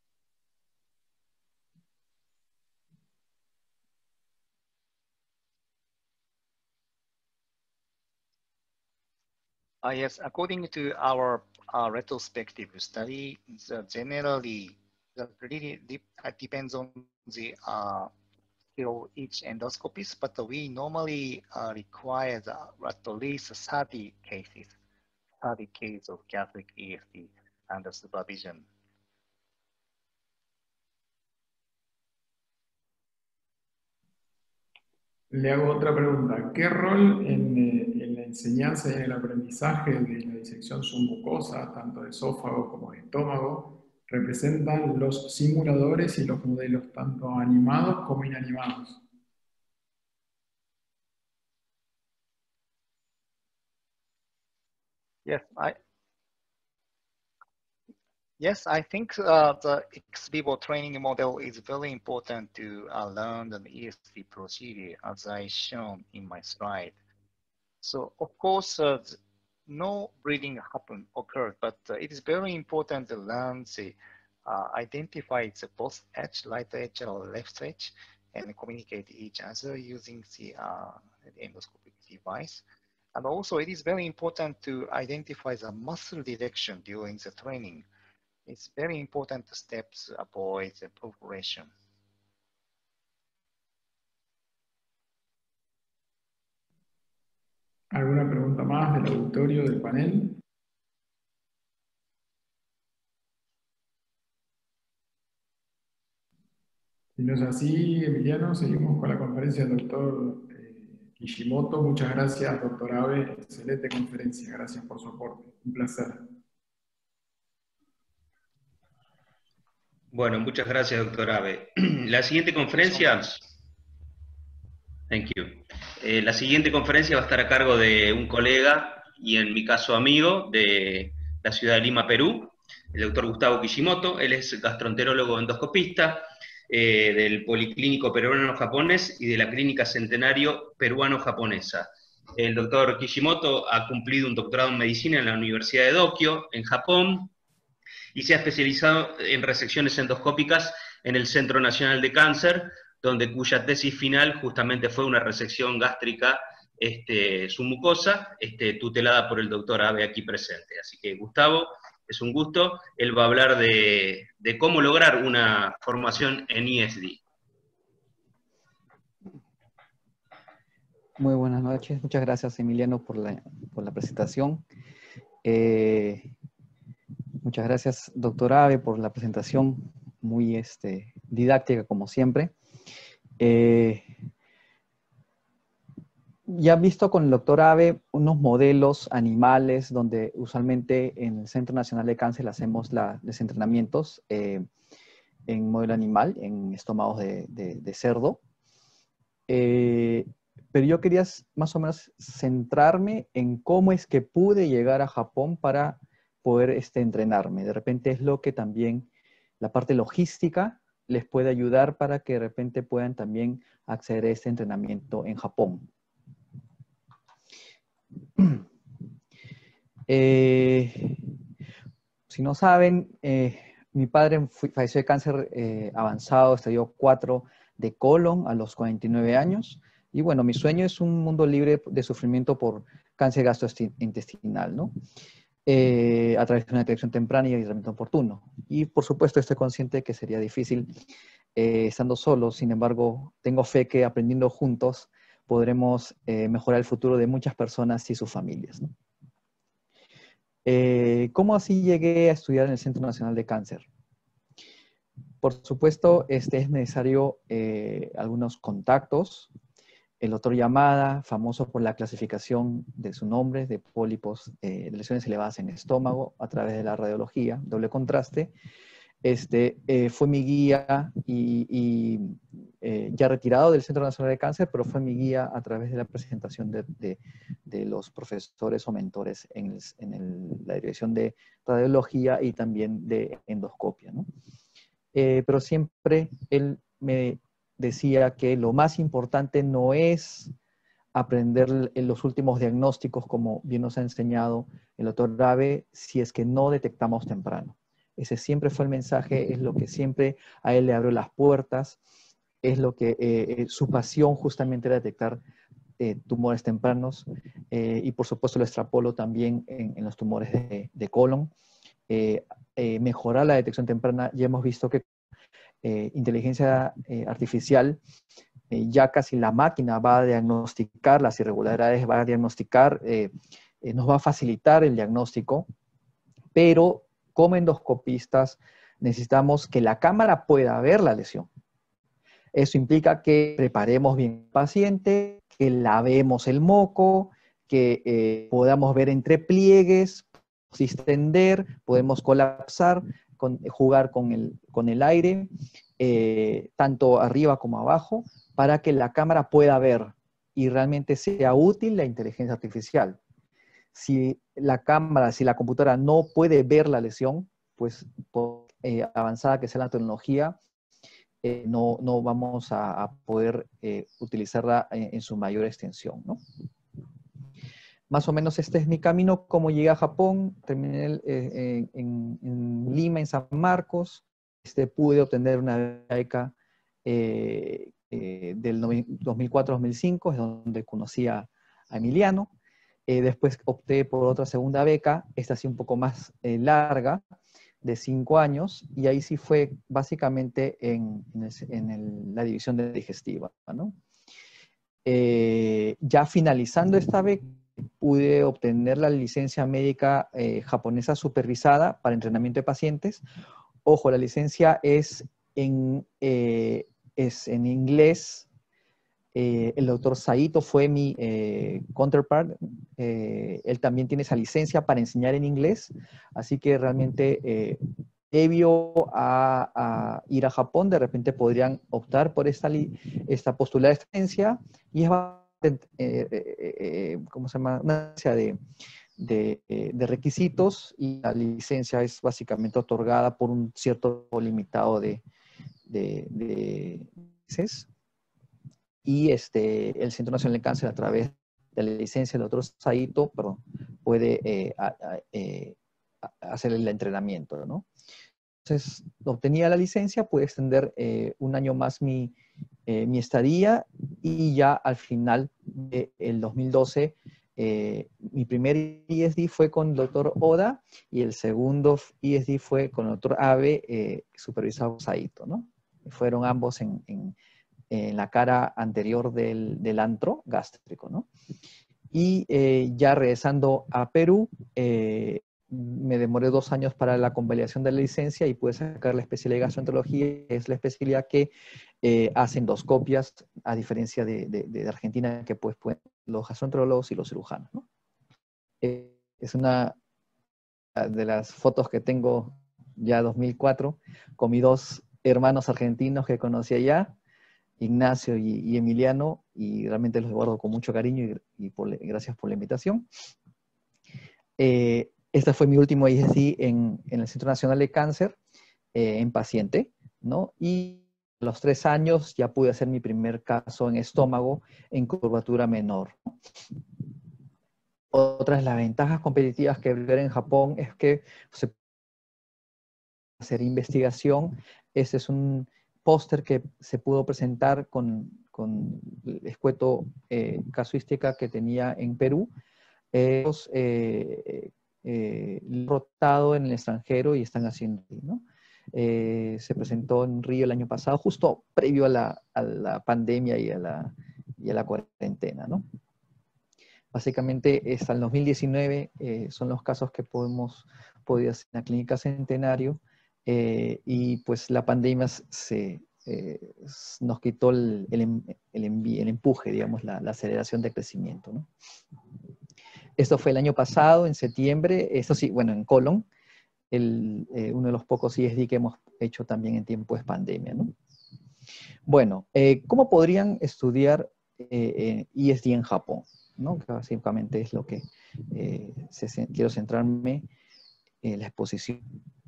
Uh, yes, according to our uh, retrospective study, the generally, the really de uh, depends on the uh, still each endoscopist, but we normally uh, require the, at least thirty cases, thirty cases of gastric E S D under supervision. Le hago otra pregunta. ¿Qué rol en, eh, en la enseñanza y en el aprendizaje de la disección submucosa, tanto de esófago como de estómago, representan los simuladores y los modelos, tanto animados como inanimados? Yes, I, Yes, I think uh, the ex vivo training model is very important to uh, learn the E S D procedure, as I shown in my slide. So of course, uh, no breeding happen occurred, but uh, it is very important to learn the uh, identify the both edge, right edge or left edge, and communicate each other using the uh, endoscopic device. And also, it is very important to identify the muscle direction during the training. It's very important steps to avoid the perforation. ¿Alguna pregunta más del auditorio del panel? Si no es así, Emiliano, seguimos con la conferencia del doctor eh, Kishimoto. Muchas gracias, doctor Abe. Excelente conferencia. Gracias por su aporte. Un placer. Bueno, muchas gracias, doctor Abe. La siguiente conferencia... Thank you. Eh, la siguiente conferencia va a estar a cargo de un colega, y en mi caso amigo, de la ciudad de Lima, Perú, el doctor Gustavo Kishimoto. Él es gastroenterólogo endoscopista eh, del Policlínico Peruano-Japonés y de la Clínica Centenario Peruano-Japonesa. El doctor Kishimoto ha cumplido un doctorado en medicina en la Universidad de Tokio, en Japón, y se ha especializado en resecciones endoscópicas en el Centro Nacional de Cáncer, donde cuya tesis final justamente fue una resección gástrica este, submucosa, este, tutelada por el doctor Abe aquí presente. Así que, Gustavo, es un gusto. Él va a hablar de, de cómo lograr una formación en E S D. Muy buenas noches. Muchas gracias, Emiliano, por la, por la presentación. Eh, muchas gracias, doctor Abe, por la presentación muy este, didáctica, como siempre. Eh, ya han visto con el doctor Abe unos modelos animales donde usualmente en el Centro Nacional de Cáncer hacemos la, los entrenamientos eh, en modelo animal, en estómagos de, de, de cerdo. Eh, pero yo quería más o menos centrarme en cómo es que pude llegar a Japón para poder este, entrenarme. De repente es lo que también, la parte logística, les puede ayudar para que de repente puedan también acceder a este entrenamiento en Japón. Eh, si no saben, eh, mi padre fue, falleció de cáncer eh, avanzado, estadio cuatro de colon a los cuarenta y nueve años. Y bueno, mi sueño es un mundo libre de sufrimiento por cáncer gastrointestinal, ¿no? Eh, a través de una detección temprana y tratamiento oportuno. Y por supuesto estoy consciente de que sería difícil eh, estando solo. Sin embargo, tengo fe que aprendiendo juntos podremos eh, mejorar el futuro de muchas personas y sus familias, ¿no? Eh, ¿Cómo así llegué a estudiar en el Centro Nacional de Cáncer? Por supuesto, este, es necesario eh, algunos contactos. El doctor Yamada, famoso por la clasificación de su nombre de pólipos eh, de lesiones elevadas en el estómago a través de la radiología, doble contraste, este, eh, fue mi guía y, y eh, ya retirado del Centro Nacional de Cáncer, pero fue mi guía a través de la presentación de, de, de los profesores o mentores en, el, en el, la dirección de radiología y también de endoscopia, ¿no? Eh, pero siempre él me decía que lo más importante no es aprender los últimos diagnósticos, como bien nos ha enseñado el doctor Abe, si es que no detectamos temprano. Ese siempre fue el mensaje, es lo que siempre a él le abrió las puertas, es lo que eh, su pasión justamente era detectar eh, tumores tempranos, eh, y por supuesto lo extrapolo también en, en los tumores de, de colon. Eh, eh, mejorar la detección temprana, ya hemos visto que eh, inteligencia eh, artificial, eh, ya casi la máquina va a diagnosticar las irregularidades, va a diagnosticar, eh, eh, nos va a facilitar el diagnóstico, pero como endoscopistas necesitamos que la cámara pueda ver la lesión. Eso implica que preparemos bien al paciente, que lavemos el moco, que eh, podamos ver entre pliegues, distender, podemos colapsar, con, jugar con el, con el aire, eh, tanto arriba como abajo, para que la cámara pueda ver y realmente sea útil la inteligencia artificial. Si la cámara, si la computadora no puede ver la lesión, pues por eh, avanzada que sea la tecnología, eh, no, no vamos a, a poder eh, utilizarla en, en su mayor extensión, ¿no? Más o menos este es mi camino, como llegué a Japón, terminé eh, en, en Lima, en San Marcos, este, pude obtener una beca eh, eh, del dos mil cuatro a dos mil cinco, es donde conocí a, a Emiliano. Eh, después opté por otra segunda beca, esta sí un poco más eh, larga, de cinco años, y ahí sí fue básicamente en, en, el, en el, la división de digestiva, ¿no? Eh, ya finalizando esta beca, pude obtener la licencia médica eh, japonesa supervisada para entrenamiento de pacientes. Ojo, la licencia es en, eh, es en inglés. Eh, el doctor Saito fue mi eh, counterpart. Eh, él también tiene esa licencia para enseñar en inglés. Así que realmente, eh, previo a, a ir a Japón, de repente podrían optar por esta, esta postulada de licencia. Y es bastante, eh, eh, eh, ¿cómo se llama? Una licencia de, de, de requisitos, y la licencia es básicamente otorgada por un cierto limitado de, de, de meses. Y este, el Centro Nacional de Cáncer, a través de la licencia del doctor Saito, perdón, puede eh, a, a, eh, hacer el entrenamiento, ¿no? Entonces, obtenía la licencia, pude extender eh, un año más mi, eh, mi estadía, y ya al final del dos mil doce, eh, mi primer I S D fue con el doctor Oda, y el segundo I S D fue con el doctor Abe, eh, supervisado por Saito, ¿no? Fueron ambos en, en en la cara anterior del, del antro gástrico, ¿no? Y eh, ya regresando a Perú, eh, me demoré dos años para la convalidación de la licencia y pude sacar la especialidad de gastroenterología, que es la especialidad que eh, hace endoscopias, a diferencia de, de, de Argentina, que pues pueden los gastroenterólogos y los cirujanos, ¿no? Eh, es una de las fotos que tengo ya dos mil cuatro, con mis dos hermanos argentinos que conocí allá, Ignacio y, y Emiliano, y realmente los guardo con mucho cariño, y, y por, gracias por la invitación. Eh, este fue mi último I S D en, en el Centro Nacional de Cáncer, eh, en paciente. ¿no? Y a los tres años ya pude hacer mi primer caso en estómago en curvatura menor. Otras de las ventajas competitivas que ver en Japón es que se puede hacer investigación. Este es un póster que se pudo presentar con, con el escueto eh, casuística que tenía en Perú. Ellos eh, eh, rotado en el extranjero y están haciendo, ¿no? Eh, se presentó en Río el año pasado, justo previo a la, a la pandemia y a la, y a la cuarentena, ¿no? Básicamente, hasta el dos mil diecinueve eh, son los casos que podemos podido hacer en la Clínica Centenario eh, y pues la pandemia se, eh, nos quitó el, el, el, el empuje, digamos, la, la aceleración de crecimiento, ¿no? Esto fue el año pasado, en septiembre, esto sí, bueno, en colon, el, eh, uno de los pocos I S D que hemos hecho también en tiempo de pandemia, ¿no? Bueno, eh, ¿cómo podrían estudiar eh, I S D en Japón? ¿No? Que básicamente es lo que eh, se, quiero centrarme en la exposición.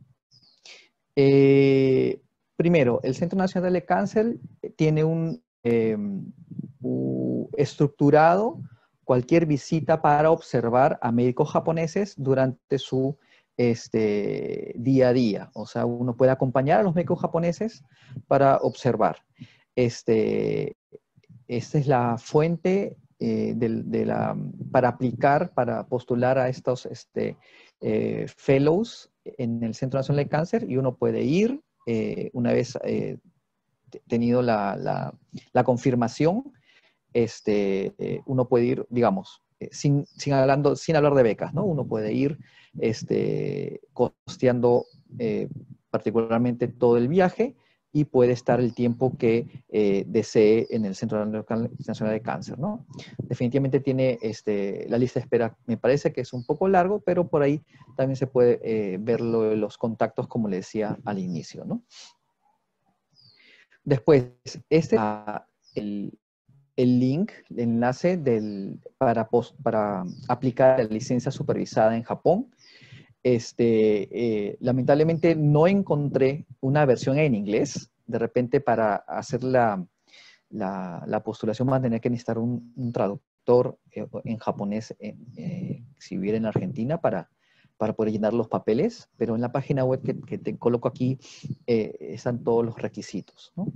Eh, primero, el Centro Nacional de Cáncer tiene un eh, uh, estructurado cualquier visita para observar a médicos japoneses durante su este, día a día. O sea, uno puede acompañar a los médicos japoneses para observar. Este, esta es la fuente eh, de, de la, para aplicar, para postular a estos este, eh, fellows en el Centro Nacional de Cáncer, y uno puede ir eh, una vez eh, tenido la, la, la confirmación. Este, eh, uno puede ir, digamos, eh, sin, sin, hablando, sin hablar de becas, ¿no? Uno puede ir este, costeando eh, particularmente todo el viaje y puede estar el tiempo que eh, desee en el Centro Nacional de Cáncer, ¿no? Definitivamente tiene este, la lista de espera, me parece que es un poco largo, pero por ahí también se puede eh, ver lo, los contactos, como le decía al inicio, ¿no? Después, este el, el link, el enlace del, para, post, para aplicar la licencia supervisada en Japón. Este, eh, lamentablemente no encontré una versión en inglés. De repente, para hacer la, la, la postulación van a tener que necesitar un, un traductor eh, en japonés eh, eh, si viviera en Argentina para, para poder llenar los papeles, pero en la página web que, que te coloco aquí eh, están todos los requisitos, ¿no?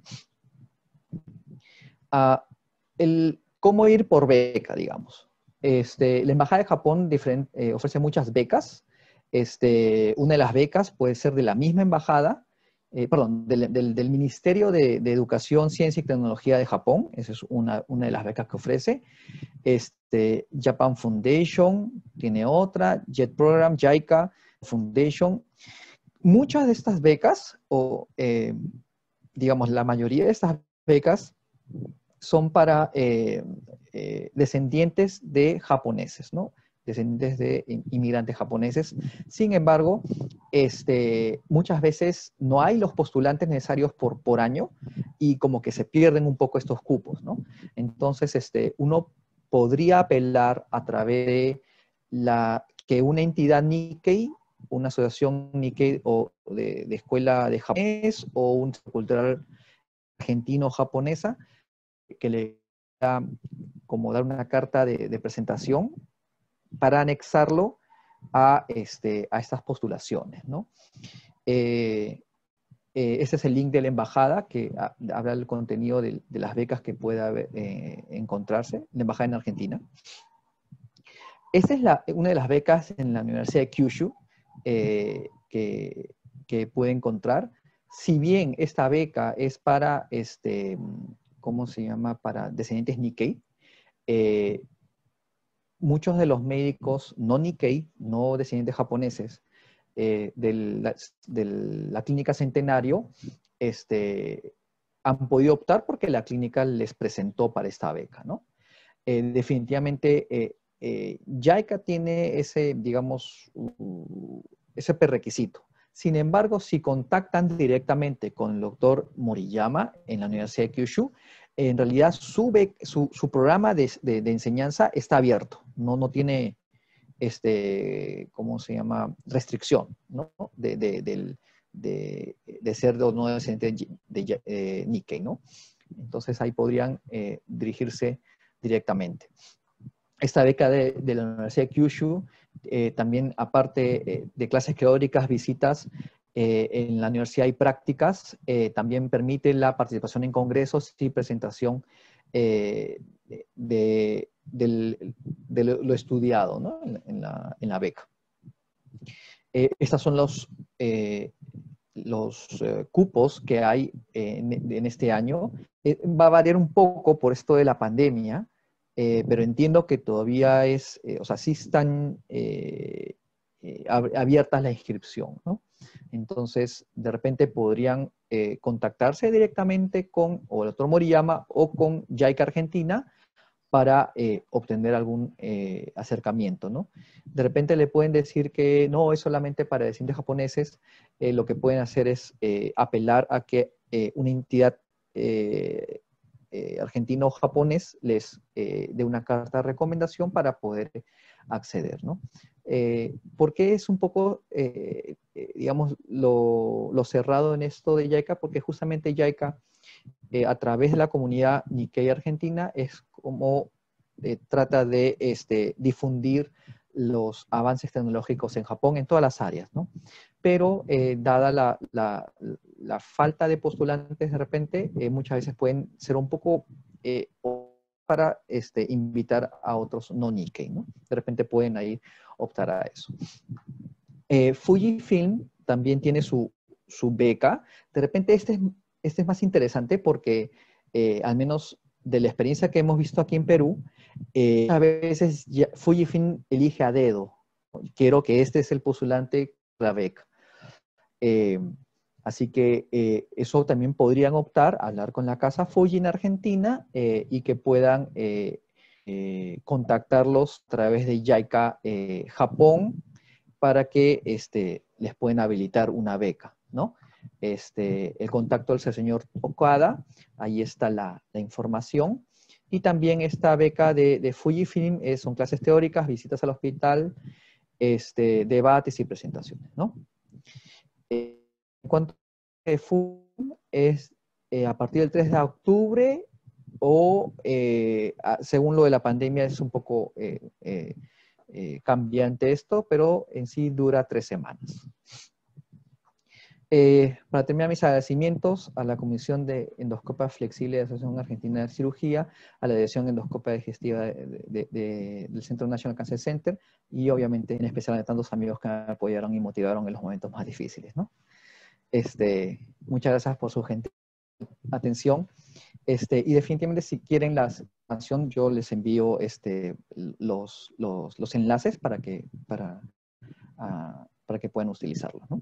Uh, el, ¿Cómo ir por beca, digamos? Este, la Embajada de Japón diferente, eh, ofrece muchas becas. Este, una de las becas puede ser de la misma embajada, eh, perdón, del, del, del Ministerio de, de Educación, Ciencia y Tecnología de Japón. Esa es una, una de las becas que ofrece. Este, Japan Foundation tiene otra, Jet Program, JICA Foundation. Muchas de estas becas, o eh, digamos la mayoría de estas becas, son para eh, eh, descendientes de japoneses, ¿no? Descendientes de inmigrantes japoneses. Sin embargo, este, muchas veces no hay los postulantes necesarios por, por año y como que se pierden un poco estos cupos, ¿no? Entonces, este, uno podría apelar a través de la, que una entidad Nikkei, una asociación Nikkei o de, de escuela de japonés o un cultural argentino-japonesa, que le da como dar una carta de, de presentación para anexarlo a, este, a estas postulaciones, ¿no? Eh, eh, ese es el link de la embajada que a, habla del contenido de, de las becas que pueda haber, eh, encontrarse, la embajada en Argentina. Esta es la, una de las becas en la Universidad de Kyushu eh, que, que puede encontrar. Si bien esta beca es para este, ¿cómo se llama? Para descendientes Nikkei. Eh, muchos de los médicos no Nikkei, no descendientes japoneses, eh, de la, de la Clínica Centenario, este, han podido optar porque la clínica les presentó para esta beca, ¿no? Eh, definitivamente, eh, eh, JICA tiene ese, digamos, uh, ese prerequisito. Sin embargo, si contactan directamente con el doctor Moriyama en la Universidad de Kyushu, en realidad su, su, su programa de, de, de enseñanza está abierto, no, no tiene, este, ¿cómo se llama?, restricción, ¿no? de, de, de, de, de ser o no descendiente de, de eh, Nikkei, ¿no? Entonces ahí podrían eh, dirigirse directamente. Esta beca de, de la Universidad de Kyushu, eh, también aparte eh, de clases teóricas, visitas, eh, en la universidad hay prácticas, eh, también permite la participación en congresos y presentación eh, de, de, de lo estudiado, ¿no? en, en, la, en la beca. Eh, estos son los, eh, los eh, cupos que hay en, en este año. Eh, va a variar un poco por esto de la pandemia, eh, pero entiendo que todavía es, eh, o sea, sí están eh, eh, abiertas la inscripción, ¿no? Entonces, de repente podrían eh, contactarse directamente con o el doctor Moriyama o con JICA Argentina para eh, obtener algún eh, acercamiento, ¿no? De repente le pueden decir que no, es solamente para descendientes japoneses, eh, lo que pueden hacer es eh, apelar a que eh, una entidad eh, eh, argentino o japonés les eh, dé una carta de recomendación para poder acceder, ¿no? Eh, ¿Por qué es un poco, eh, eh, digamos, lo, lo cerrado en esto de JICA? Porque justamente JICA, eh, a través de la comunidad Nikkei Argentina, es como eh, trata de este, difundir los avances tecnológicos en Japón en todas las áreas, ¿no? Pero eh, dada la, la, la falta de postulantes de repente, eh, muchas veces pueden ser un poco eh, para este, invitar a otros no Nikkei, ¿no? De repente pueden ahí optar a eso. Eh, Fujifilm también tiene su, su beca. De repente este es, este es más interesante porque eh, al menos de la experiencia que hemos visto aquí en Perú, eh, a veces ya, Fujifilm elige a dedo. Quiero que este es el postulante de la beca. Eh, así que eh, eso también podrían optar, hablar con la casa Fuji en Argentina eh, y que puedan eh, eh, contactarlos a través de JICA eh, Japón para que este, les puedan habilitar una beca, ¿no? Este, el contacto del señor Okada, ahí está la, la información. Y también esta beca de, de Fujifilm eh, son clases teóricas, visitas al hospital, este, debates y presentaciones, ¿no? Eh, en cuanto a Fujifilm, es eh, a partir del tres de octubre o eh, a, según lo de la pandemia es un poco eh, eh, eh, cambiante esto, pero en sí dura tres semanas. Eh, para terminar, mis agradecimientos a la Comisión de Endoscopia Flexible de la Asociación Argentina de Cirugía, a la Dirección Endoscopia Digestiva de, de, de, del Centro National Cancer Center y obviamente en especial a tantos amigos que me apoyaron y motivaron en los momentos más difíciles, ¿no? Este, muchas gracias por su gentil atención. Este, y definitivamente si quieren la información, yo les envío este, los, los, los enlaces para que, para, uh, para que puedan utilizarlo, ¿no?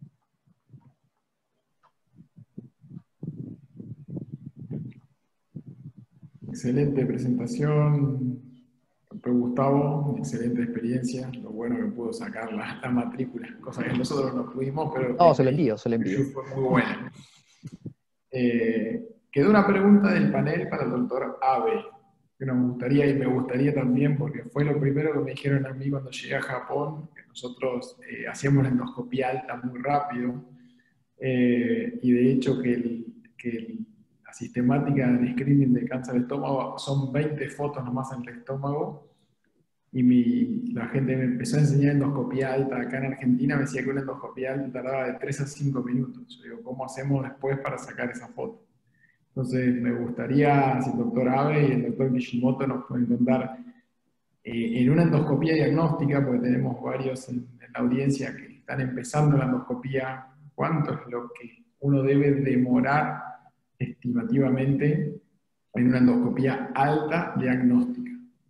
Excelente presentación, doctor Gustavo, excelente experiencia. Lo bueno que pudo sacar la, la matrícula, cosa que nosotros no pudimos, pero no, se lo envío, se lo envío. fue muy buena. Eh, quedó una pregunta del panel para el doctor Abe, que nos gustaría y me gustaría también, porque fue lo primero que me dijeron a mí cuando llegué a Japón, que nosotros eh, hacíamos la endoscopía alta muy rápido, eh, y de hecho que, el, que el, la sistemática de screening de cáncer de estómago son veinte fotos nomás en el estómago, y mi, la gente me empezó a enseñar endoscopía alta acá en Argentina, me decía que una endoscopía alta tardaba de tres a cinco minutos. Yo digo, ¿cómo hacemos después para sacar esa foto? Entonces me gustaría, si el doctor Abe y el doctor Kishimoto nos pueden contar eh, en una endoscopía diagnóstica, porque tenemos varios en, en la audiencia que están empezando la endoscopía, ¿cuánto es lo que uno debe demorar estimativamente en una endoscopía alta diagnóstica?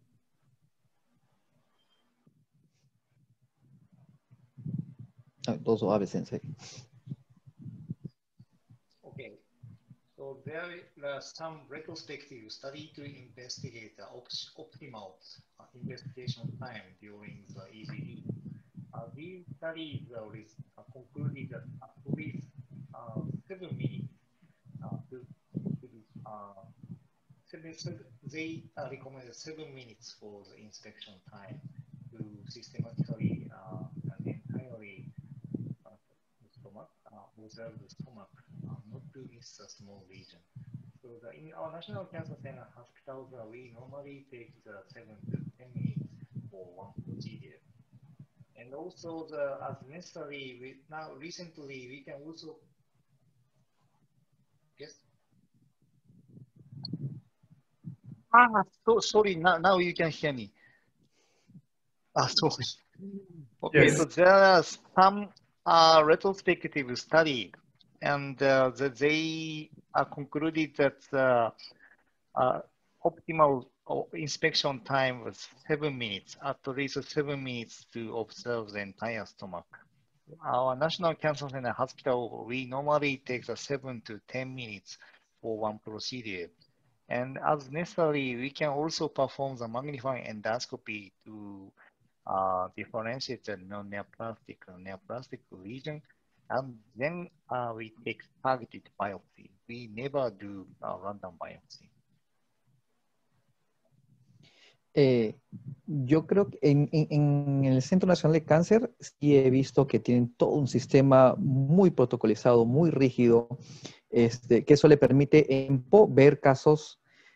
Those Abe Sensei. Okay, so there are some retrospective study to investigate the op optimal uh, investigation time during the E G D. Uh, these studies uh, uh, concluded that at least uh, seven minutes uh, to, to uh, seven, seven, they uh, recommended seven minutes for the inspection time to systematically uh, and entirely uh, stomach, uh, both observe the stomach, uh, not to miss a small lesion. So the, in our National Cancer Center hospitals, uh, we normally take the seven to ten minutes for one procedure. And also, the, as necessary, we, now recently we can also, yes? Ah, so sorry, now, now you can hear me. Ah, sorry. Okay, Yes. so there are some uh, retrospective study, and uh, the, they uh, concluded that uh, uh, optimal inspection time was seven minutes, at least seven minutes to observe the entire stomach. Our National Cancer Center hospital, we normally take the seven to ten minutes for one procedure. And as necessary, we can also perform the magnifying endoscopy to uh, differentiate the non-neoplastic and neoplastic lesion. And then uh, we take targeted biopsy. We never do uh, random biopsy. Eh, yo creo que en, en, en el Centro Nacional de Cáncer sí he visto que tienen todo un sistema muy protocolizado, muy rígido, este, que eso le permite en po ver casos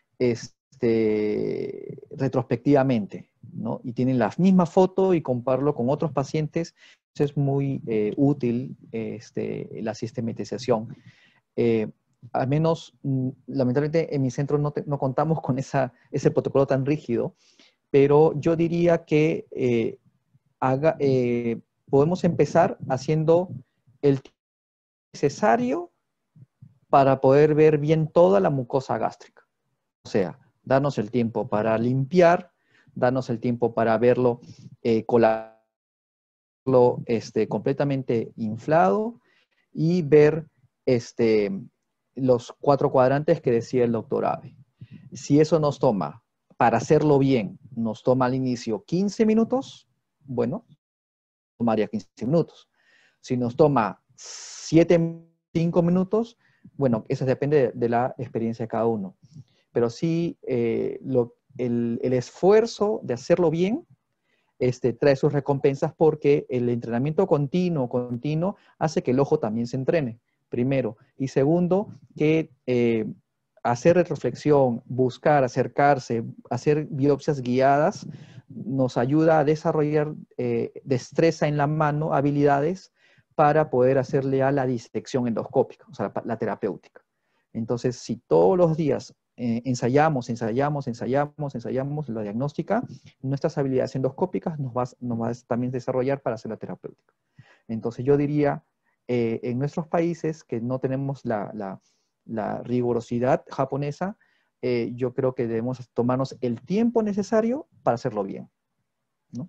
este, retrospectivamente, ¿no? Y tienen la misma foto y compararlo con otros pacientes. Eso es muy eh, útil, este, la sistematización. Eh, al menos, lamentablemente, en mi centro no, te, no contamos con esa, ese protocolo tan rígido, pero yo diría que eh, haga, eh, podemos empezar haciendo el necesario para poder ver bien toda la mucosa gástrica. O sea, darnos el tiempo para limpiar, darnos el tiempo para verlo eh, colarlo este, completamente inflado y ver este, los cuatro cuadrantes que decía el doctor Abe. Si eso nos toma, para hacerlo bien, nos toma al inicio quince minutos, bueno, tomaría quince minutos. Si nos toma siete, cinco minutos, bueno, eso depende de, de la experiencia de cada uno. Pero sí, eh, lo, el, el esfuerzo de hacerlo bien este, trae sus recompensas porque el entrenamiento continuo, continuo hace que el ojo también se entrene, primero. Y segundo, que eh, hacer retroflexión, buscar, acercarse, hacer biopsias guiadas, nos ayuda a desarrollar eh, destreza en la mano, habilidades para poder hacerle a la disección endoscópica, o sea, la, la terapéutica. Entonces, si todos los días eh, ensayamos, ensayamos, ensayamos, ensayamos la diagnóstica, nuestras habilidades endoscópicas nos va, nos va a también desarrollar para hacer la terapéutica. Entonces, yo diría, eh, en nuestros países que no tenemos la, la, la rigurosidad japonesa, eh, yo creo que debemos tomarnos el tiempo necesario para hacerlo bien, ¿no?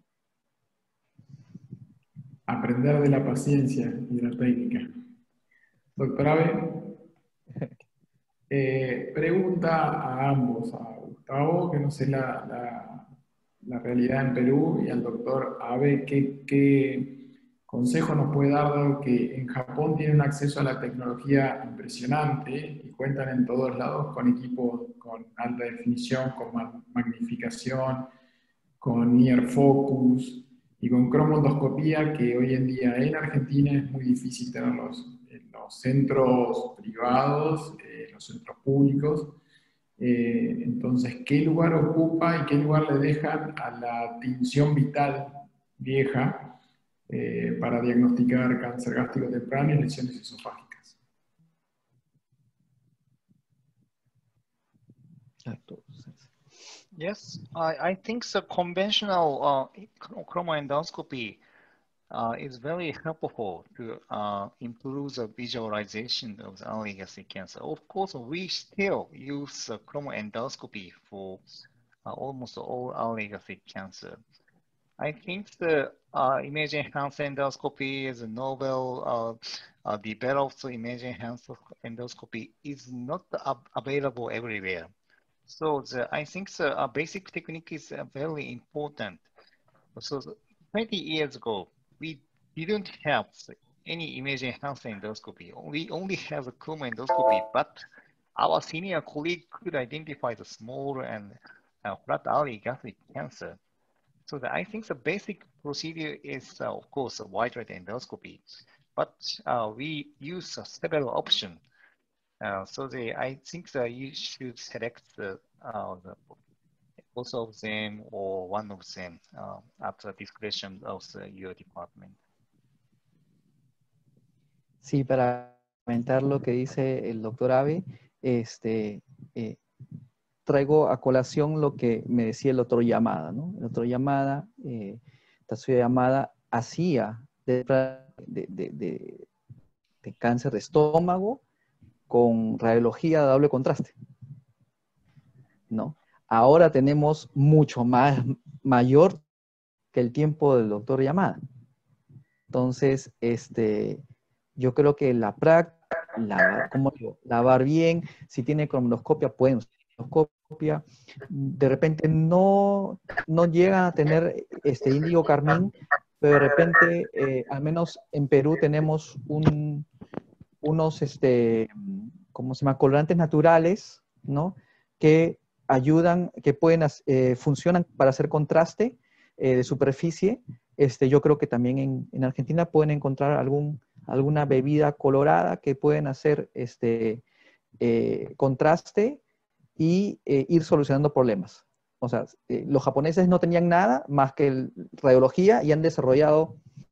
Aprender de la paciencia y de la técnica. Doctor Abe, eh, pregunta a ambos, a Gustavo, que no sé la, la, la realidad en Perú, y al doctor Abe, ¿qué, qué consejo nos puede dar, dado que en Japón tienen acceso a la tecnología impresionante y cuentan en todos lados con equipos con alta definición, con magnificación, con near focus y con cromoendoscopía, que hoy en día en Argentina es muy difícil tenerlos en los centros privados, en eh, los centros públicos? Eh, entonces, ¿qué lugar ocupa y qué lugar le dejan a la tinción vital vieja eh, para diagnosticar cáncer gástrico temprano y lesiones esofágicas? Yes, I, I think the conventional uh, chromoendoscopy uh, is very helpful to uh, improve the visualization of the early gastric cancer. Of course, we still use the chromoendoscopy for uh, almost all early gastric cancer. I think the uh, image-enhanced endoscopy is a novel uh, uh, developed image-enhanced endoscopy is not ab available everywhere. So the, I think the uh, basic technique is uh, very important. So the, twenty years ago, we didn't have any image-enhanced endoscopy. We only have a chromoendoscopy, but our senior colleague could identify the small and uh, flat early gastric cancer. So the, I think the basic procedure is, uh, of course, a wide-rate endoscopy. but uh, we use uh, several options. Uh, so the, I think that you should select the, uh, the both of them or one of them uh, at the discretion of the, your department. Sí, para comentar lo que dice el doctor Abe, este, eh, traigo a colación lo que me decía el doctor Yamada, ¿no? El doctor Yamada, eh, Tatsuya Yamada, hacía de, de, de, de, de cáncer de estómago con radiología de doble contraste, ¿no? Ahora tenemos mucho más, mayor que el tiempo del doctor Yamada. Entonces, este, yo creo que la práctica, lavar, ¿cómo digo? Lavar bien, si tiene cromonoscopia, pueden usar cromonoscopia. De repente no, no llegan a tener este índigo carmín, pero de repente, eh, al menos en Perú tenemos un, unos, este, ¿cómo se llama? Colorantes naturales, ¿no? Que ayudan, que pueden, eh, funcionan para hacer contraste eh, de superficie. Este, yo creo que también en, en Argentina pueden encontrar algún, alguna bebida colorada que pueden hacer este, eh, contraste y eh, ir solucionando problemas. O sea, eh, los japoneses no tenían nada más que el, radiología y han desarrollado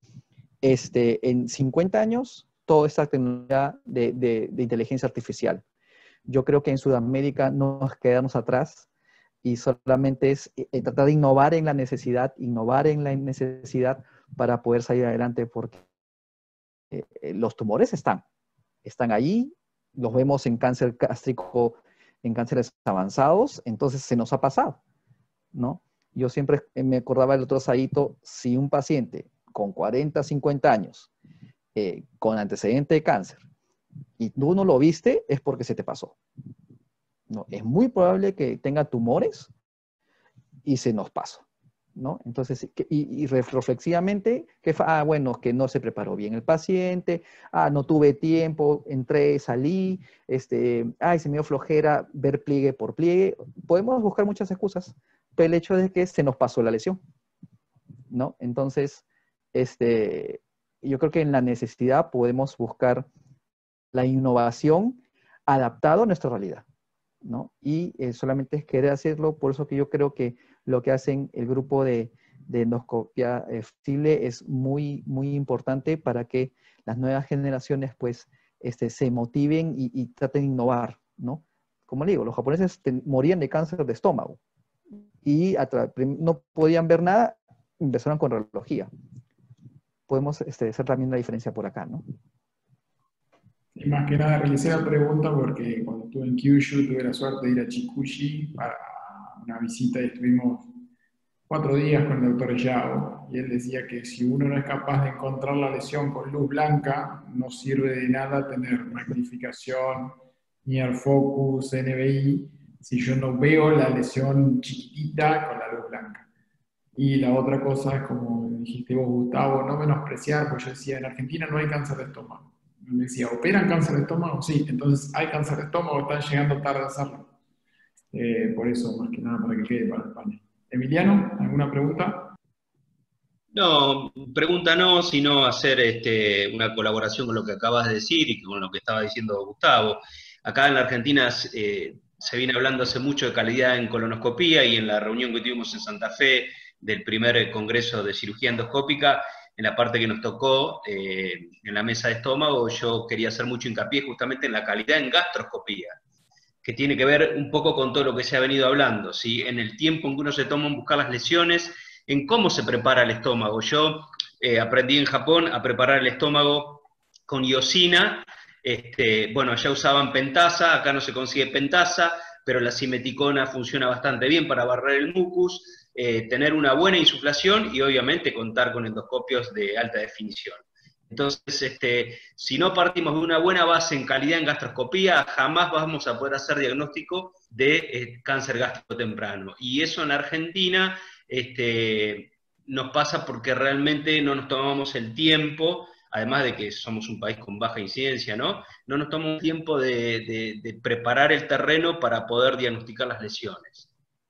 este, en cincuenta años toda esta tecnología de, de, de inteligencia artificial. Yo creo que en Sudamérica no nos quedamos atrás y solamente es eh, tratar de innovar en la necesidad, innovar en la necesidad para poder salir adelante, porque eh, los tumores están, están allí, los vemos en cáncer gástrico, en cánceres avanzados, entonces se nos ha pasado, ¿no? Yo siempre me acordaba del otro Saito, si un paciente con cuarenta, cincuenta años, eh, con antecedente de cáncer, y tú no lo viste, es porque se te pasó. No, es muy probable que tenga tumores y se nos pasó, ¿no? Entonces, y, y reflexivamente, que ah, bueno, que no se preparó bien el paciente, ah, no tuve tiempo, entré, salí, este, ay, se me dio flojera ver pliegue por pliegue. Podemos buscar muchas excusas, pero el hecho de que se nos pasó la lesión, ¿no? Entonces, este, yo creo que en la necesidad podemos buscar la innovación adaptado a nuestra realidad, ¿no? Y eh, solamente es querer hacerlo, por eso que yo creo que lo que hacen el grupo de, de endoscopia eh, flexible es muy, muy importante para que las nuevas generaciones pues este, se motiven y, y traten de innovar, ¿no? Como le digo, los japoneses te, morían de cáncer de estómago y no podían ver nada, empezaron con radiología. Podemos este, hacer también la diferencia por acá, ¿no? Y más que nada realicé la pregunta porque cuando estuve en Kyushu tuve la suerte de ir a Chikushi para una visita y estuvimos cuatro días con el doctor Yao y él decía que si uno no es capaz de encontrar la lesión con luz blanca, no sirve de nada tener magnificación, near focus, N B I, si yo no veo la lesión chiquitita con la luz blanca. Y la otra cosa es, como dijiste vos, Gustavo, no menospreciar, porque yo decía, en Argentina no hay cáncer de estómago. Me decía, ¿operan cáncer de estómago? Sí, entonces hay cáncer de estómago, están llegando tarde a hacerlo. Eh, por eso, más que nada, para que quede para España. Emiliano, ¿alguna pregunta? No, pregunta no, sino hacer este, una colaboración con lo que acabas de decir y con lo que estaba diciendo Gustavo. Acá en la Argentina eh, se viene hablando hace mucho de calidad en colonoscopía, y en la reunión que tuvimos en Santa Fe del primer congreso de cirugía endoscópica, en la parte que nos tocó, eh, en la mesa de estómago, yo quería hacer mucho hincapié justamente en la calidad en gastroscopía, que tiene que ver un poco con todo lo que se ha venido hablando, ¿sí? En el tiempo en que uno se toma en buscar las lesiones, en cómo se prepara el estómago. Yo eh, aprendí en Japón a preparar el estómago con iosina. Este, bueno, allá usaban pentasa, acá no se consigue pentasa, pero la simeticona funciona bastante bien para barrer el mucus, eh, tener una buena insuflación y obviamente contar con endoscopios de alta definición. Entonces, este, si no partimos de una buena base en calidad en gastroscopía, jamás vamos a poder hacer diagnóstico de eh, cáncer gástrico temprano. Y eso en Argentina este, nos pasa porque realmente no nos tomamos el tiempo, además de que somos un país con baja incidencia, ¿no? No nos tomamos el tiempo de, de, de preparar el terreno para poder diagnosticar las lesiones.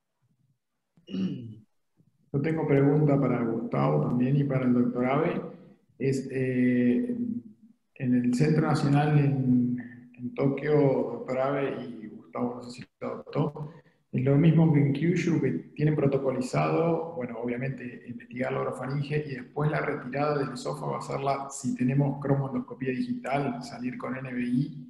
Yo tengo pregunta para Gustavo también y para el doctor Abe. Es, eh, en el Centro Nacional en, en Tokio, doctor Abe y Gustavo, no sé si lo adoptó, es lo mismo que en Kyushu, que tienen protocolizado, bueno, obviamente investigar la orofaringe y después la retirada del esófago, hacerla, si tenemos cromoendoscopía digital, salir con N B I.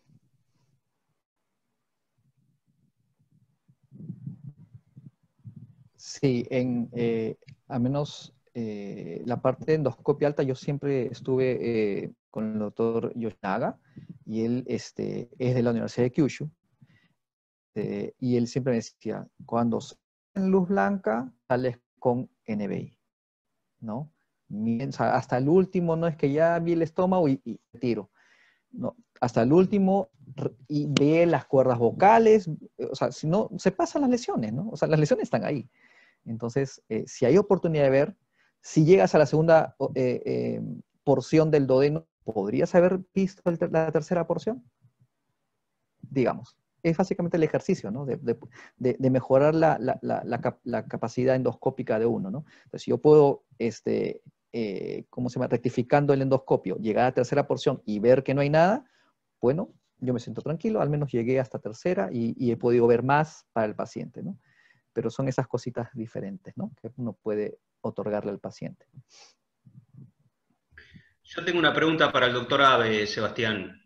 Sí, en, eh, al menos eh, la parte de endoscopia alta, yo siempre estuve eh, con el doctor Yoshinaga, y él este, es de la Universidad de Kyushu, eh, y él siempre me decía, cuando sales en luz blanca, sales con N B I, ¿no? Miren, o sea, hasta el último, no es que ya vi el estómago y, y tiro, ¿no? Hasta el último, y ve las cuerdas vocales, o sea, si no, se pasan las lesiones, ¿no? O sea, las lesiones están ahí. Entonces, eh, si hay oportunidad de ver, si llegas a la segunda eh, eh, porción del duodeno, ¿podrías haber visto el ter la tercera porción? Digamos. Es básicamente el ejercicio, ¿no? De, de, de, de mejorar la, la, la, la, cap la capacidad endoscópica de uno, ¿no? Entonces, si yo puedo, este, eh, ¿cómo se llama? Rectificando el endoscopio, llegar a la tercera porción y ver que no hay nada, bueno, yo me siento tranquilo, al menos llegué hasta tercera y, y he podido ver más para el paciente, ¿no? Pero son esas cositas diferentes, ¿no? Que uno puede otorgarle al paciente. Yo tengo una pregunta para el doctor Abe, Sebastián.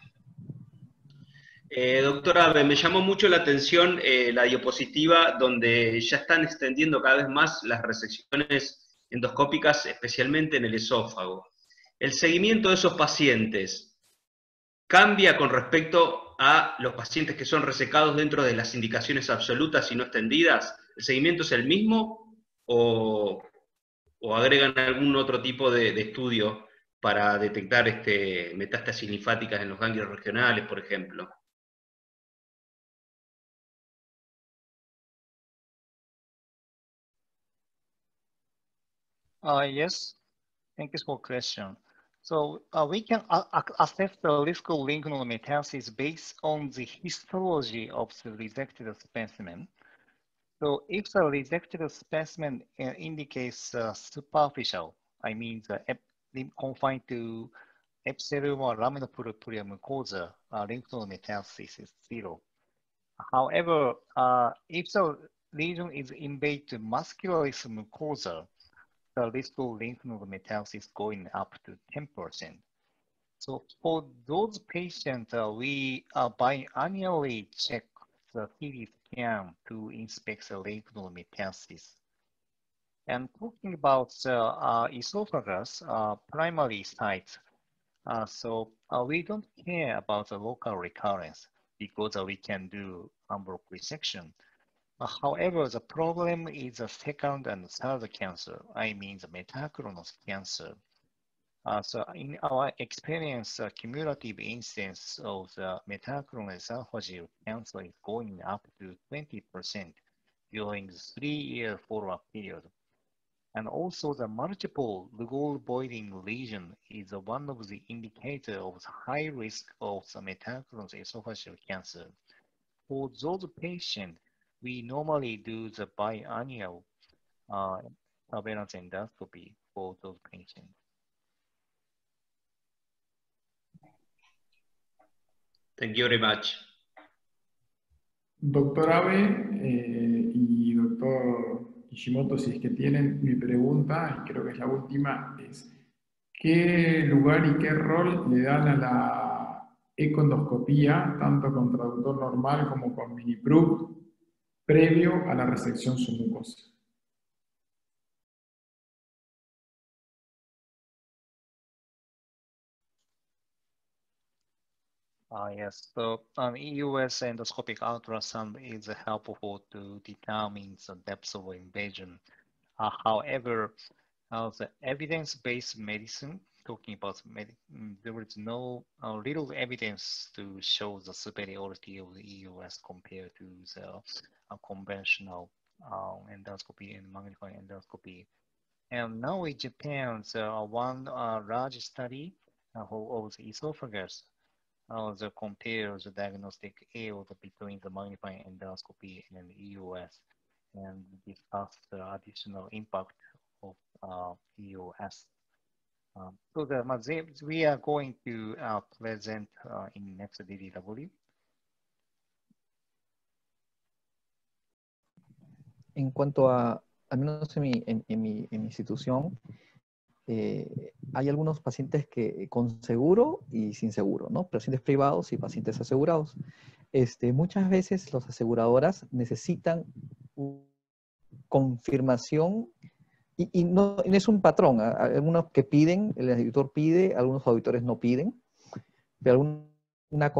Eh, doctor Abe, me llamó mucho la atención eh, la diapositiva donde ya están extendiendo cada vez más las resecciones endoscópicas, especialmente en el esófago. El seguimiento de esos pacientes cambia con respecto a los pacientes que son resecados dentro de las indicaciones absolutas y no extendidas. ¿El seguimiento es el mismo o, o agregan algún otro tipo de, de estudio para detectar este, metástasis linfáticas en los ganglios regionales, por ejemplo? Uh, yes, thank you for the question. So uh, we can uh, assess the risk of lymph node metastasis based on the histology of the resected specimen. So if the resected specimen uh, indicates uh, superficial, I mean the confined to epithelium or laminopurpura mucosa, uh, lymph node metastasis is zero. However, uh, if the lesion is invaded to muscularis mucosa, the risk of lymph node metastasis going up to ten percent. So for those patients, uh, we uh, biannually check the C T scan to inspect the lymph node metastasis. And talking about the uh, esophagus, uh, primary sites, uh, so uh, we don't care about the local recurrence because uh, we can do unblock resection. Uh, however, the problem is the second and third cancer, I mean the metachronous cancer. Uh, so in our experience, uh, cumulative incidence of the metachronous esophageal cancer is going up to twenty percent during the three-year follow-up period. And also the multiple Lugol voiding lesion is one of the indicators of the high risk of the metachronous esophageal cancer. For those patients, we normally do the biannual uh, surveillance endoscopy for those patients. Thank you very much. Doctor Abe eh, y doctor Kishimoto, si es que tienen mi pregunta, y creo que es la última, es ¿qué lugar y qué rol le dan a la econdoscopía, tanto con traductor normal como con mini-proof, previo a la resección submucosa? Uh, yes, so um, E U S endoscopic ultrasound is helpful to determine the depth of invasion. Uh, however, uh, the evidence-based medicine, talking about med there is no uh, little evidence to show the superiority of the E U S compared to the uh, conventional uh, endoscopy and magnifying endoscopy. And now in Japan, there are one uh, large study uh, of the esophagus uh, the compare the diagnostic yield between the magnifying endoscopy and E U S and discuss the additional impact of uh, E U S. Um, so the, uh, they, we are going to uh, present uh, in next D D W. En cuanto a, al menos en mi, en, en mi, en mi institución, eh, hay algunos pacientes que con seguro y sin seguro, ¿no? Pacientes privados y pacientes asegurados. Este, muchas veces las aseguradoras necesitan confirmación y, y no, no es un patrón. Algunos que piden, el auditor pide, algunos auditores no piden, pero alguna una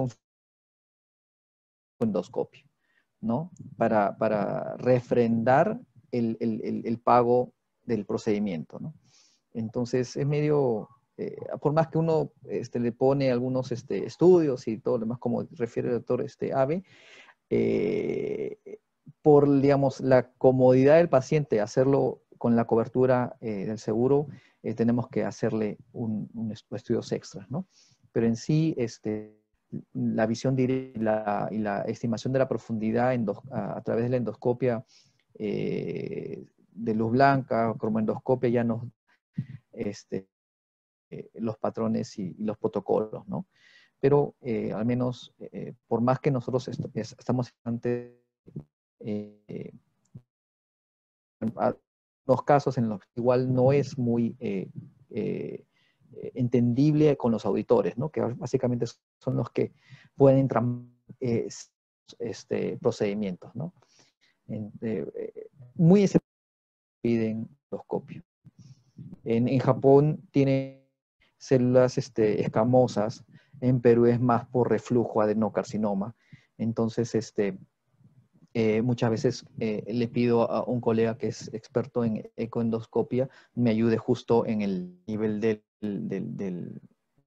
endoscopio, ¿no? Para, para refrendar el, el, el, el pago del procedimiento, ¿no? Entonces es medio, eh, por más que uno este, le pone algunos este, estudios y todo lo demás, como refiere el doctor este, Abe, eh, por, digamos, la comodidad del paciente, hacerlo con la cobertura eh, del seguro, eh, tenemos que hacerle un, un estudios extras, ¿no? Pero en sí, este, la visión directa y la, y la estimación de la profundidad endos, a, a través de la endoscopia eh, de luz blanca, cromoendoscopia, ya nos este, eh, los patrones y, y los protocolos, ¿no? Pero eh, al menos, eh, por más que nosotros est est estamos ante eh, los casos en los que igual no es muy eh, eh, entendible con los auditores, ¿no? Que básicamente son los que pueden entrar eh, este, procedimientos, ¿no? En, eh, muy piden endoscopio. En, en Japón tiene células este, escamosas, en Perú es más por reflujo adenocarcinoma. Entonces, este, eh, muchas veces eh, le pido a un colega que es experto en ecoendoscopia me ayude justo en el nivel del... del, del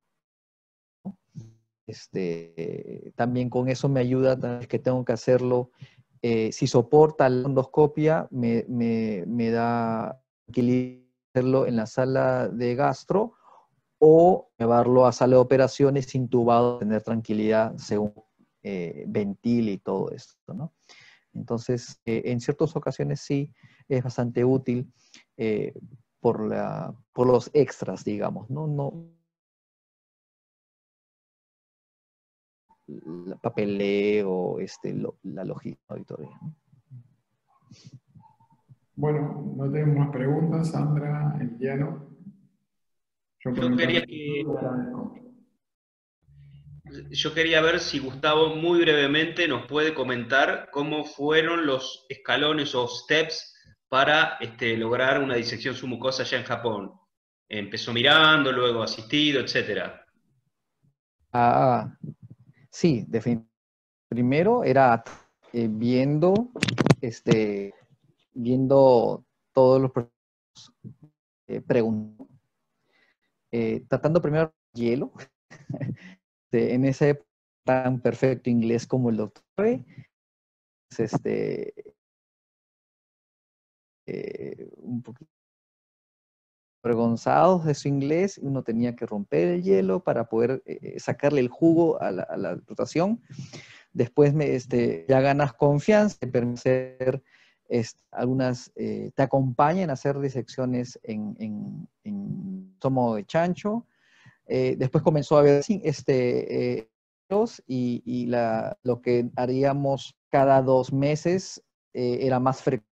este, también con eso me ayuda, es que tengo que hacerlo. Eh, si soporta la endoscopia, me, me, me da tranquilidad hacerlo en la sala de gastro o llevarlo a sala de operaciones intubado, tener tranquilidad según eh, ventile y todo esto, ¿no? Entonces, eh, en ciertas ocasiones sí es bastante útil eh, por, la, por los extras, digamos, ¿no? No el papeleo, este, lo, la logística auditoría, ¿no? Bueno, no tenemos más preguntas, Sandra, Emiliano. Yo, Yo quería, que, yo quería ver si Gustavo muy brevemente nos puede comentar cómo fueron los escalones o steps para este, lograr una disección submucosa allá en Japón. Empezó mirando, luego asistido, etcétera. Ah, sí, definitivamente. Primero era eh, viendo, este, viendo todos los procesos, eh, preguntando, eh, tratando primero hielo, en ese tan perfecto inglés como el doctor, este, eh, un poquito avergonzados de su inglés, uno tenía que romper el hielo para poder eh, sacarle el jugo a la, a la rotación. Después me, este, ya ganas confianza, te permite este, algunas, eh, te acompañan a hacer disecciones en, en, en estómago de chancho. Eh, después comenzó a haber este, eh, y, y la, lo que haríamos cada dos meses eh, era más frecuente.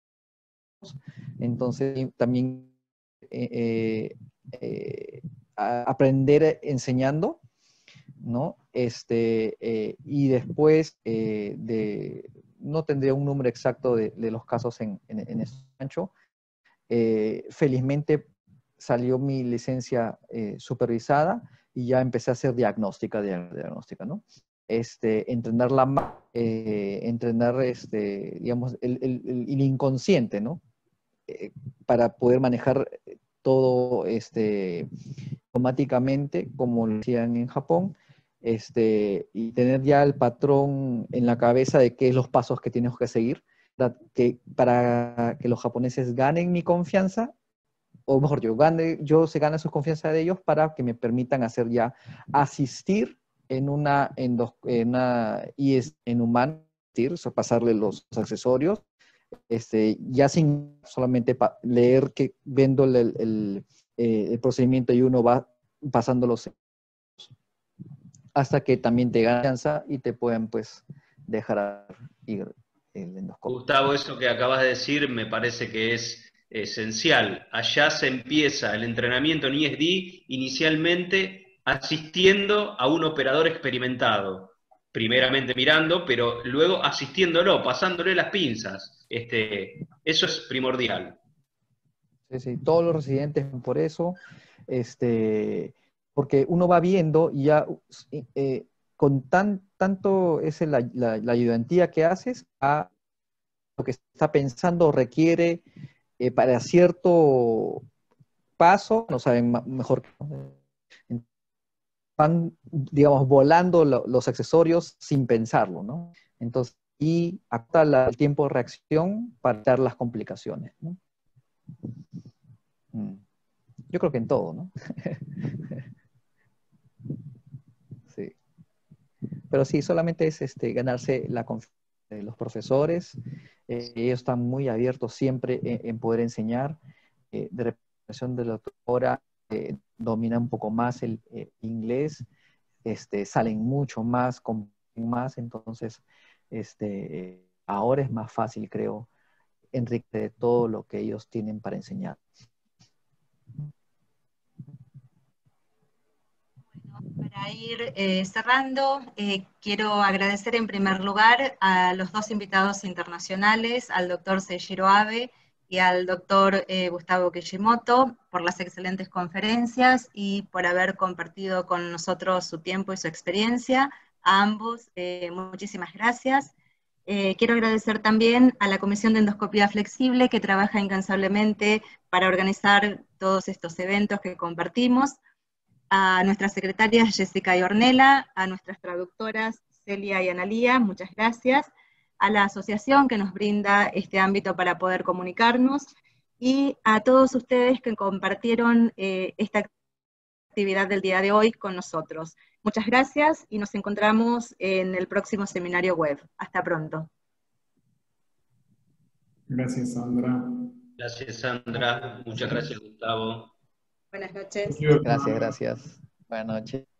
Entonces también eh, eh, aprender enseñando, ¿no? Este, eh, y después eh, de, no tendría un número exacto de, de los casos en, en, en este rancho. Eh, felizmente salió mi licencia eh, supervisada y ya empecé a hacer diagnóstica, diagnóstica, ¿no? Este, entrenar la, eh, entrenar, este, digamos, el, el, el inconsciente, ¿no? Eh, para poder manejar todo este, automáticamente, como lo hacían en Japón, este, y tener ya el patrón en la cabeza de qué es los pasos que tenemos que seguir para que, para que los japoneses ganen mi confianza, o mejor, yo, gane, yo se gane su confianza de ellos para que me permitan hacer ya, asistir en una, en dos, en una I S en humano, o sea, pasarle los accesorios, este, ya sin solamente leer que viendo el, el, eh, el procedimiento y uno va pasando los hasta que también te gansa y te pueden pues dejar ir el endoscopio. Gustavo, eso que acabas de decir me parece que es esencial. Allá se empieza el entrenamiento en I S D inicialmente asistiendo a un operador experimentado. Primeramente mirando, pero luego asistiéndolo, pasándole las pinzas. Este, eso es primordial. Sí, sí, todos los residentes por eso, este, porque uno va viendo y ya eh, con tan, tanto es la, la, la ayudantía que haces a lo que está pensando requiere eh, para cierto paso, no saben mejor que van, digamos, volando lo, los accesorios sin pensarlo, ¿no? Entonces, y acta la, el tiempo de reacción para dar las complicaciones, ¿no? Mm. Yo creo que en todo, ¿no? Sí. Pero sí, solamente es este, ganarse la confianza de los profesores. Eh, ellos están muy abiertos siempre en, en poder enseñar. Eh, de repetición de la doctora, eh, domina un poco más el eh, inglés. Este, salen mucho más, con más, entonces este, ahora es más fácil, creo, enriquecer todo lo que ellos tienen para enseñar. Para ir eh, cerrando, eh, quiero agradecer en primer lugar a los dos invitados internacionales, al doctor Seijiro Abe y al doctor eh, Gustavo Kishimoto, por las excelentes conferencias y por haber compartido con nosotros su tiempo y su experiencia. A ambos, eh, muchísimas gracias. Eh, quiero agradecer también a la Comisión de Endoscopía Flexible, que trabaja incansablemente para organizar todos estos eventos que compartimos, a nuestras secretarias Jessica y Ornella, a nuestras traductoras Celia y Analía, muchas gracias, a la asociación que nos brinda este ámbito para poder comunicarnos, y a todos ustedes que compartieron eh, esta actividad del día de hoy con nosotros. Muchas gracias y nos encontramos en el próximo seminario web. Hasta pronto. Gracias, Sandra. Gracias, Sandra. Muchas gracias, Gustavo. Buenas noches. Gracias, gracias. Buenas noches.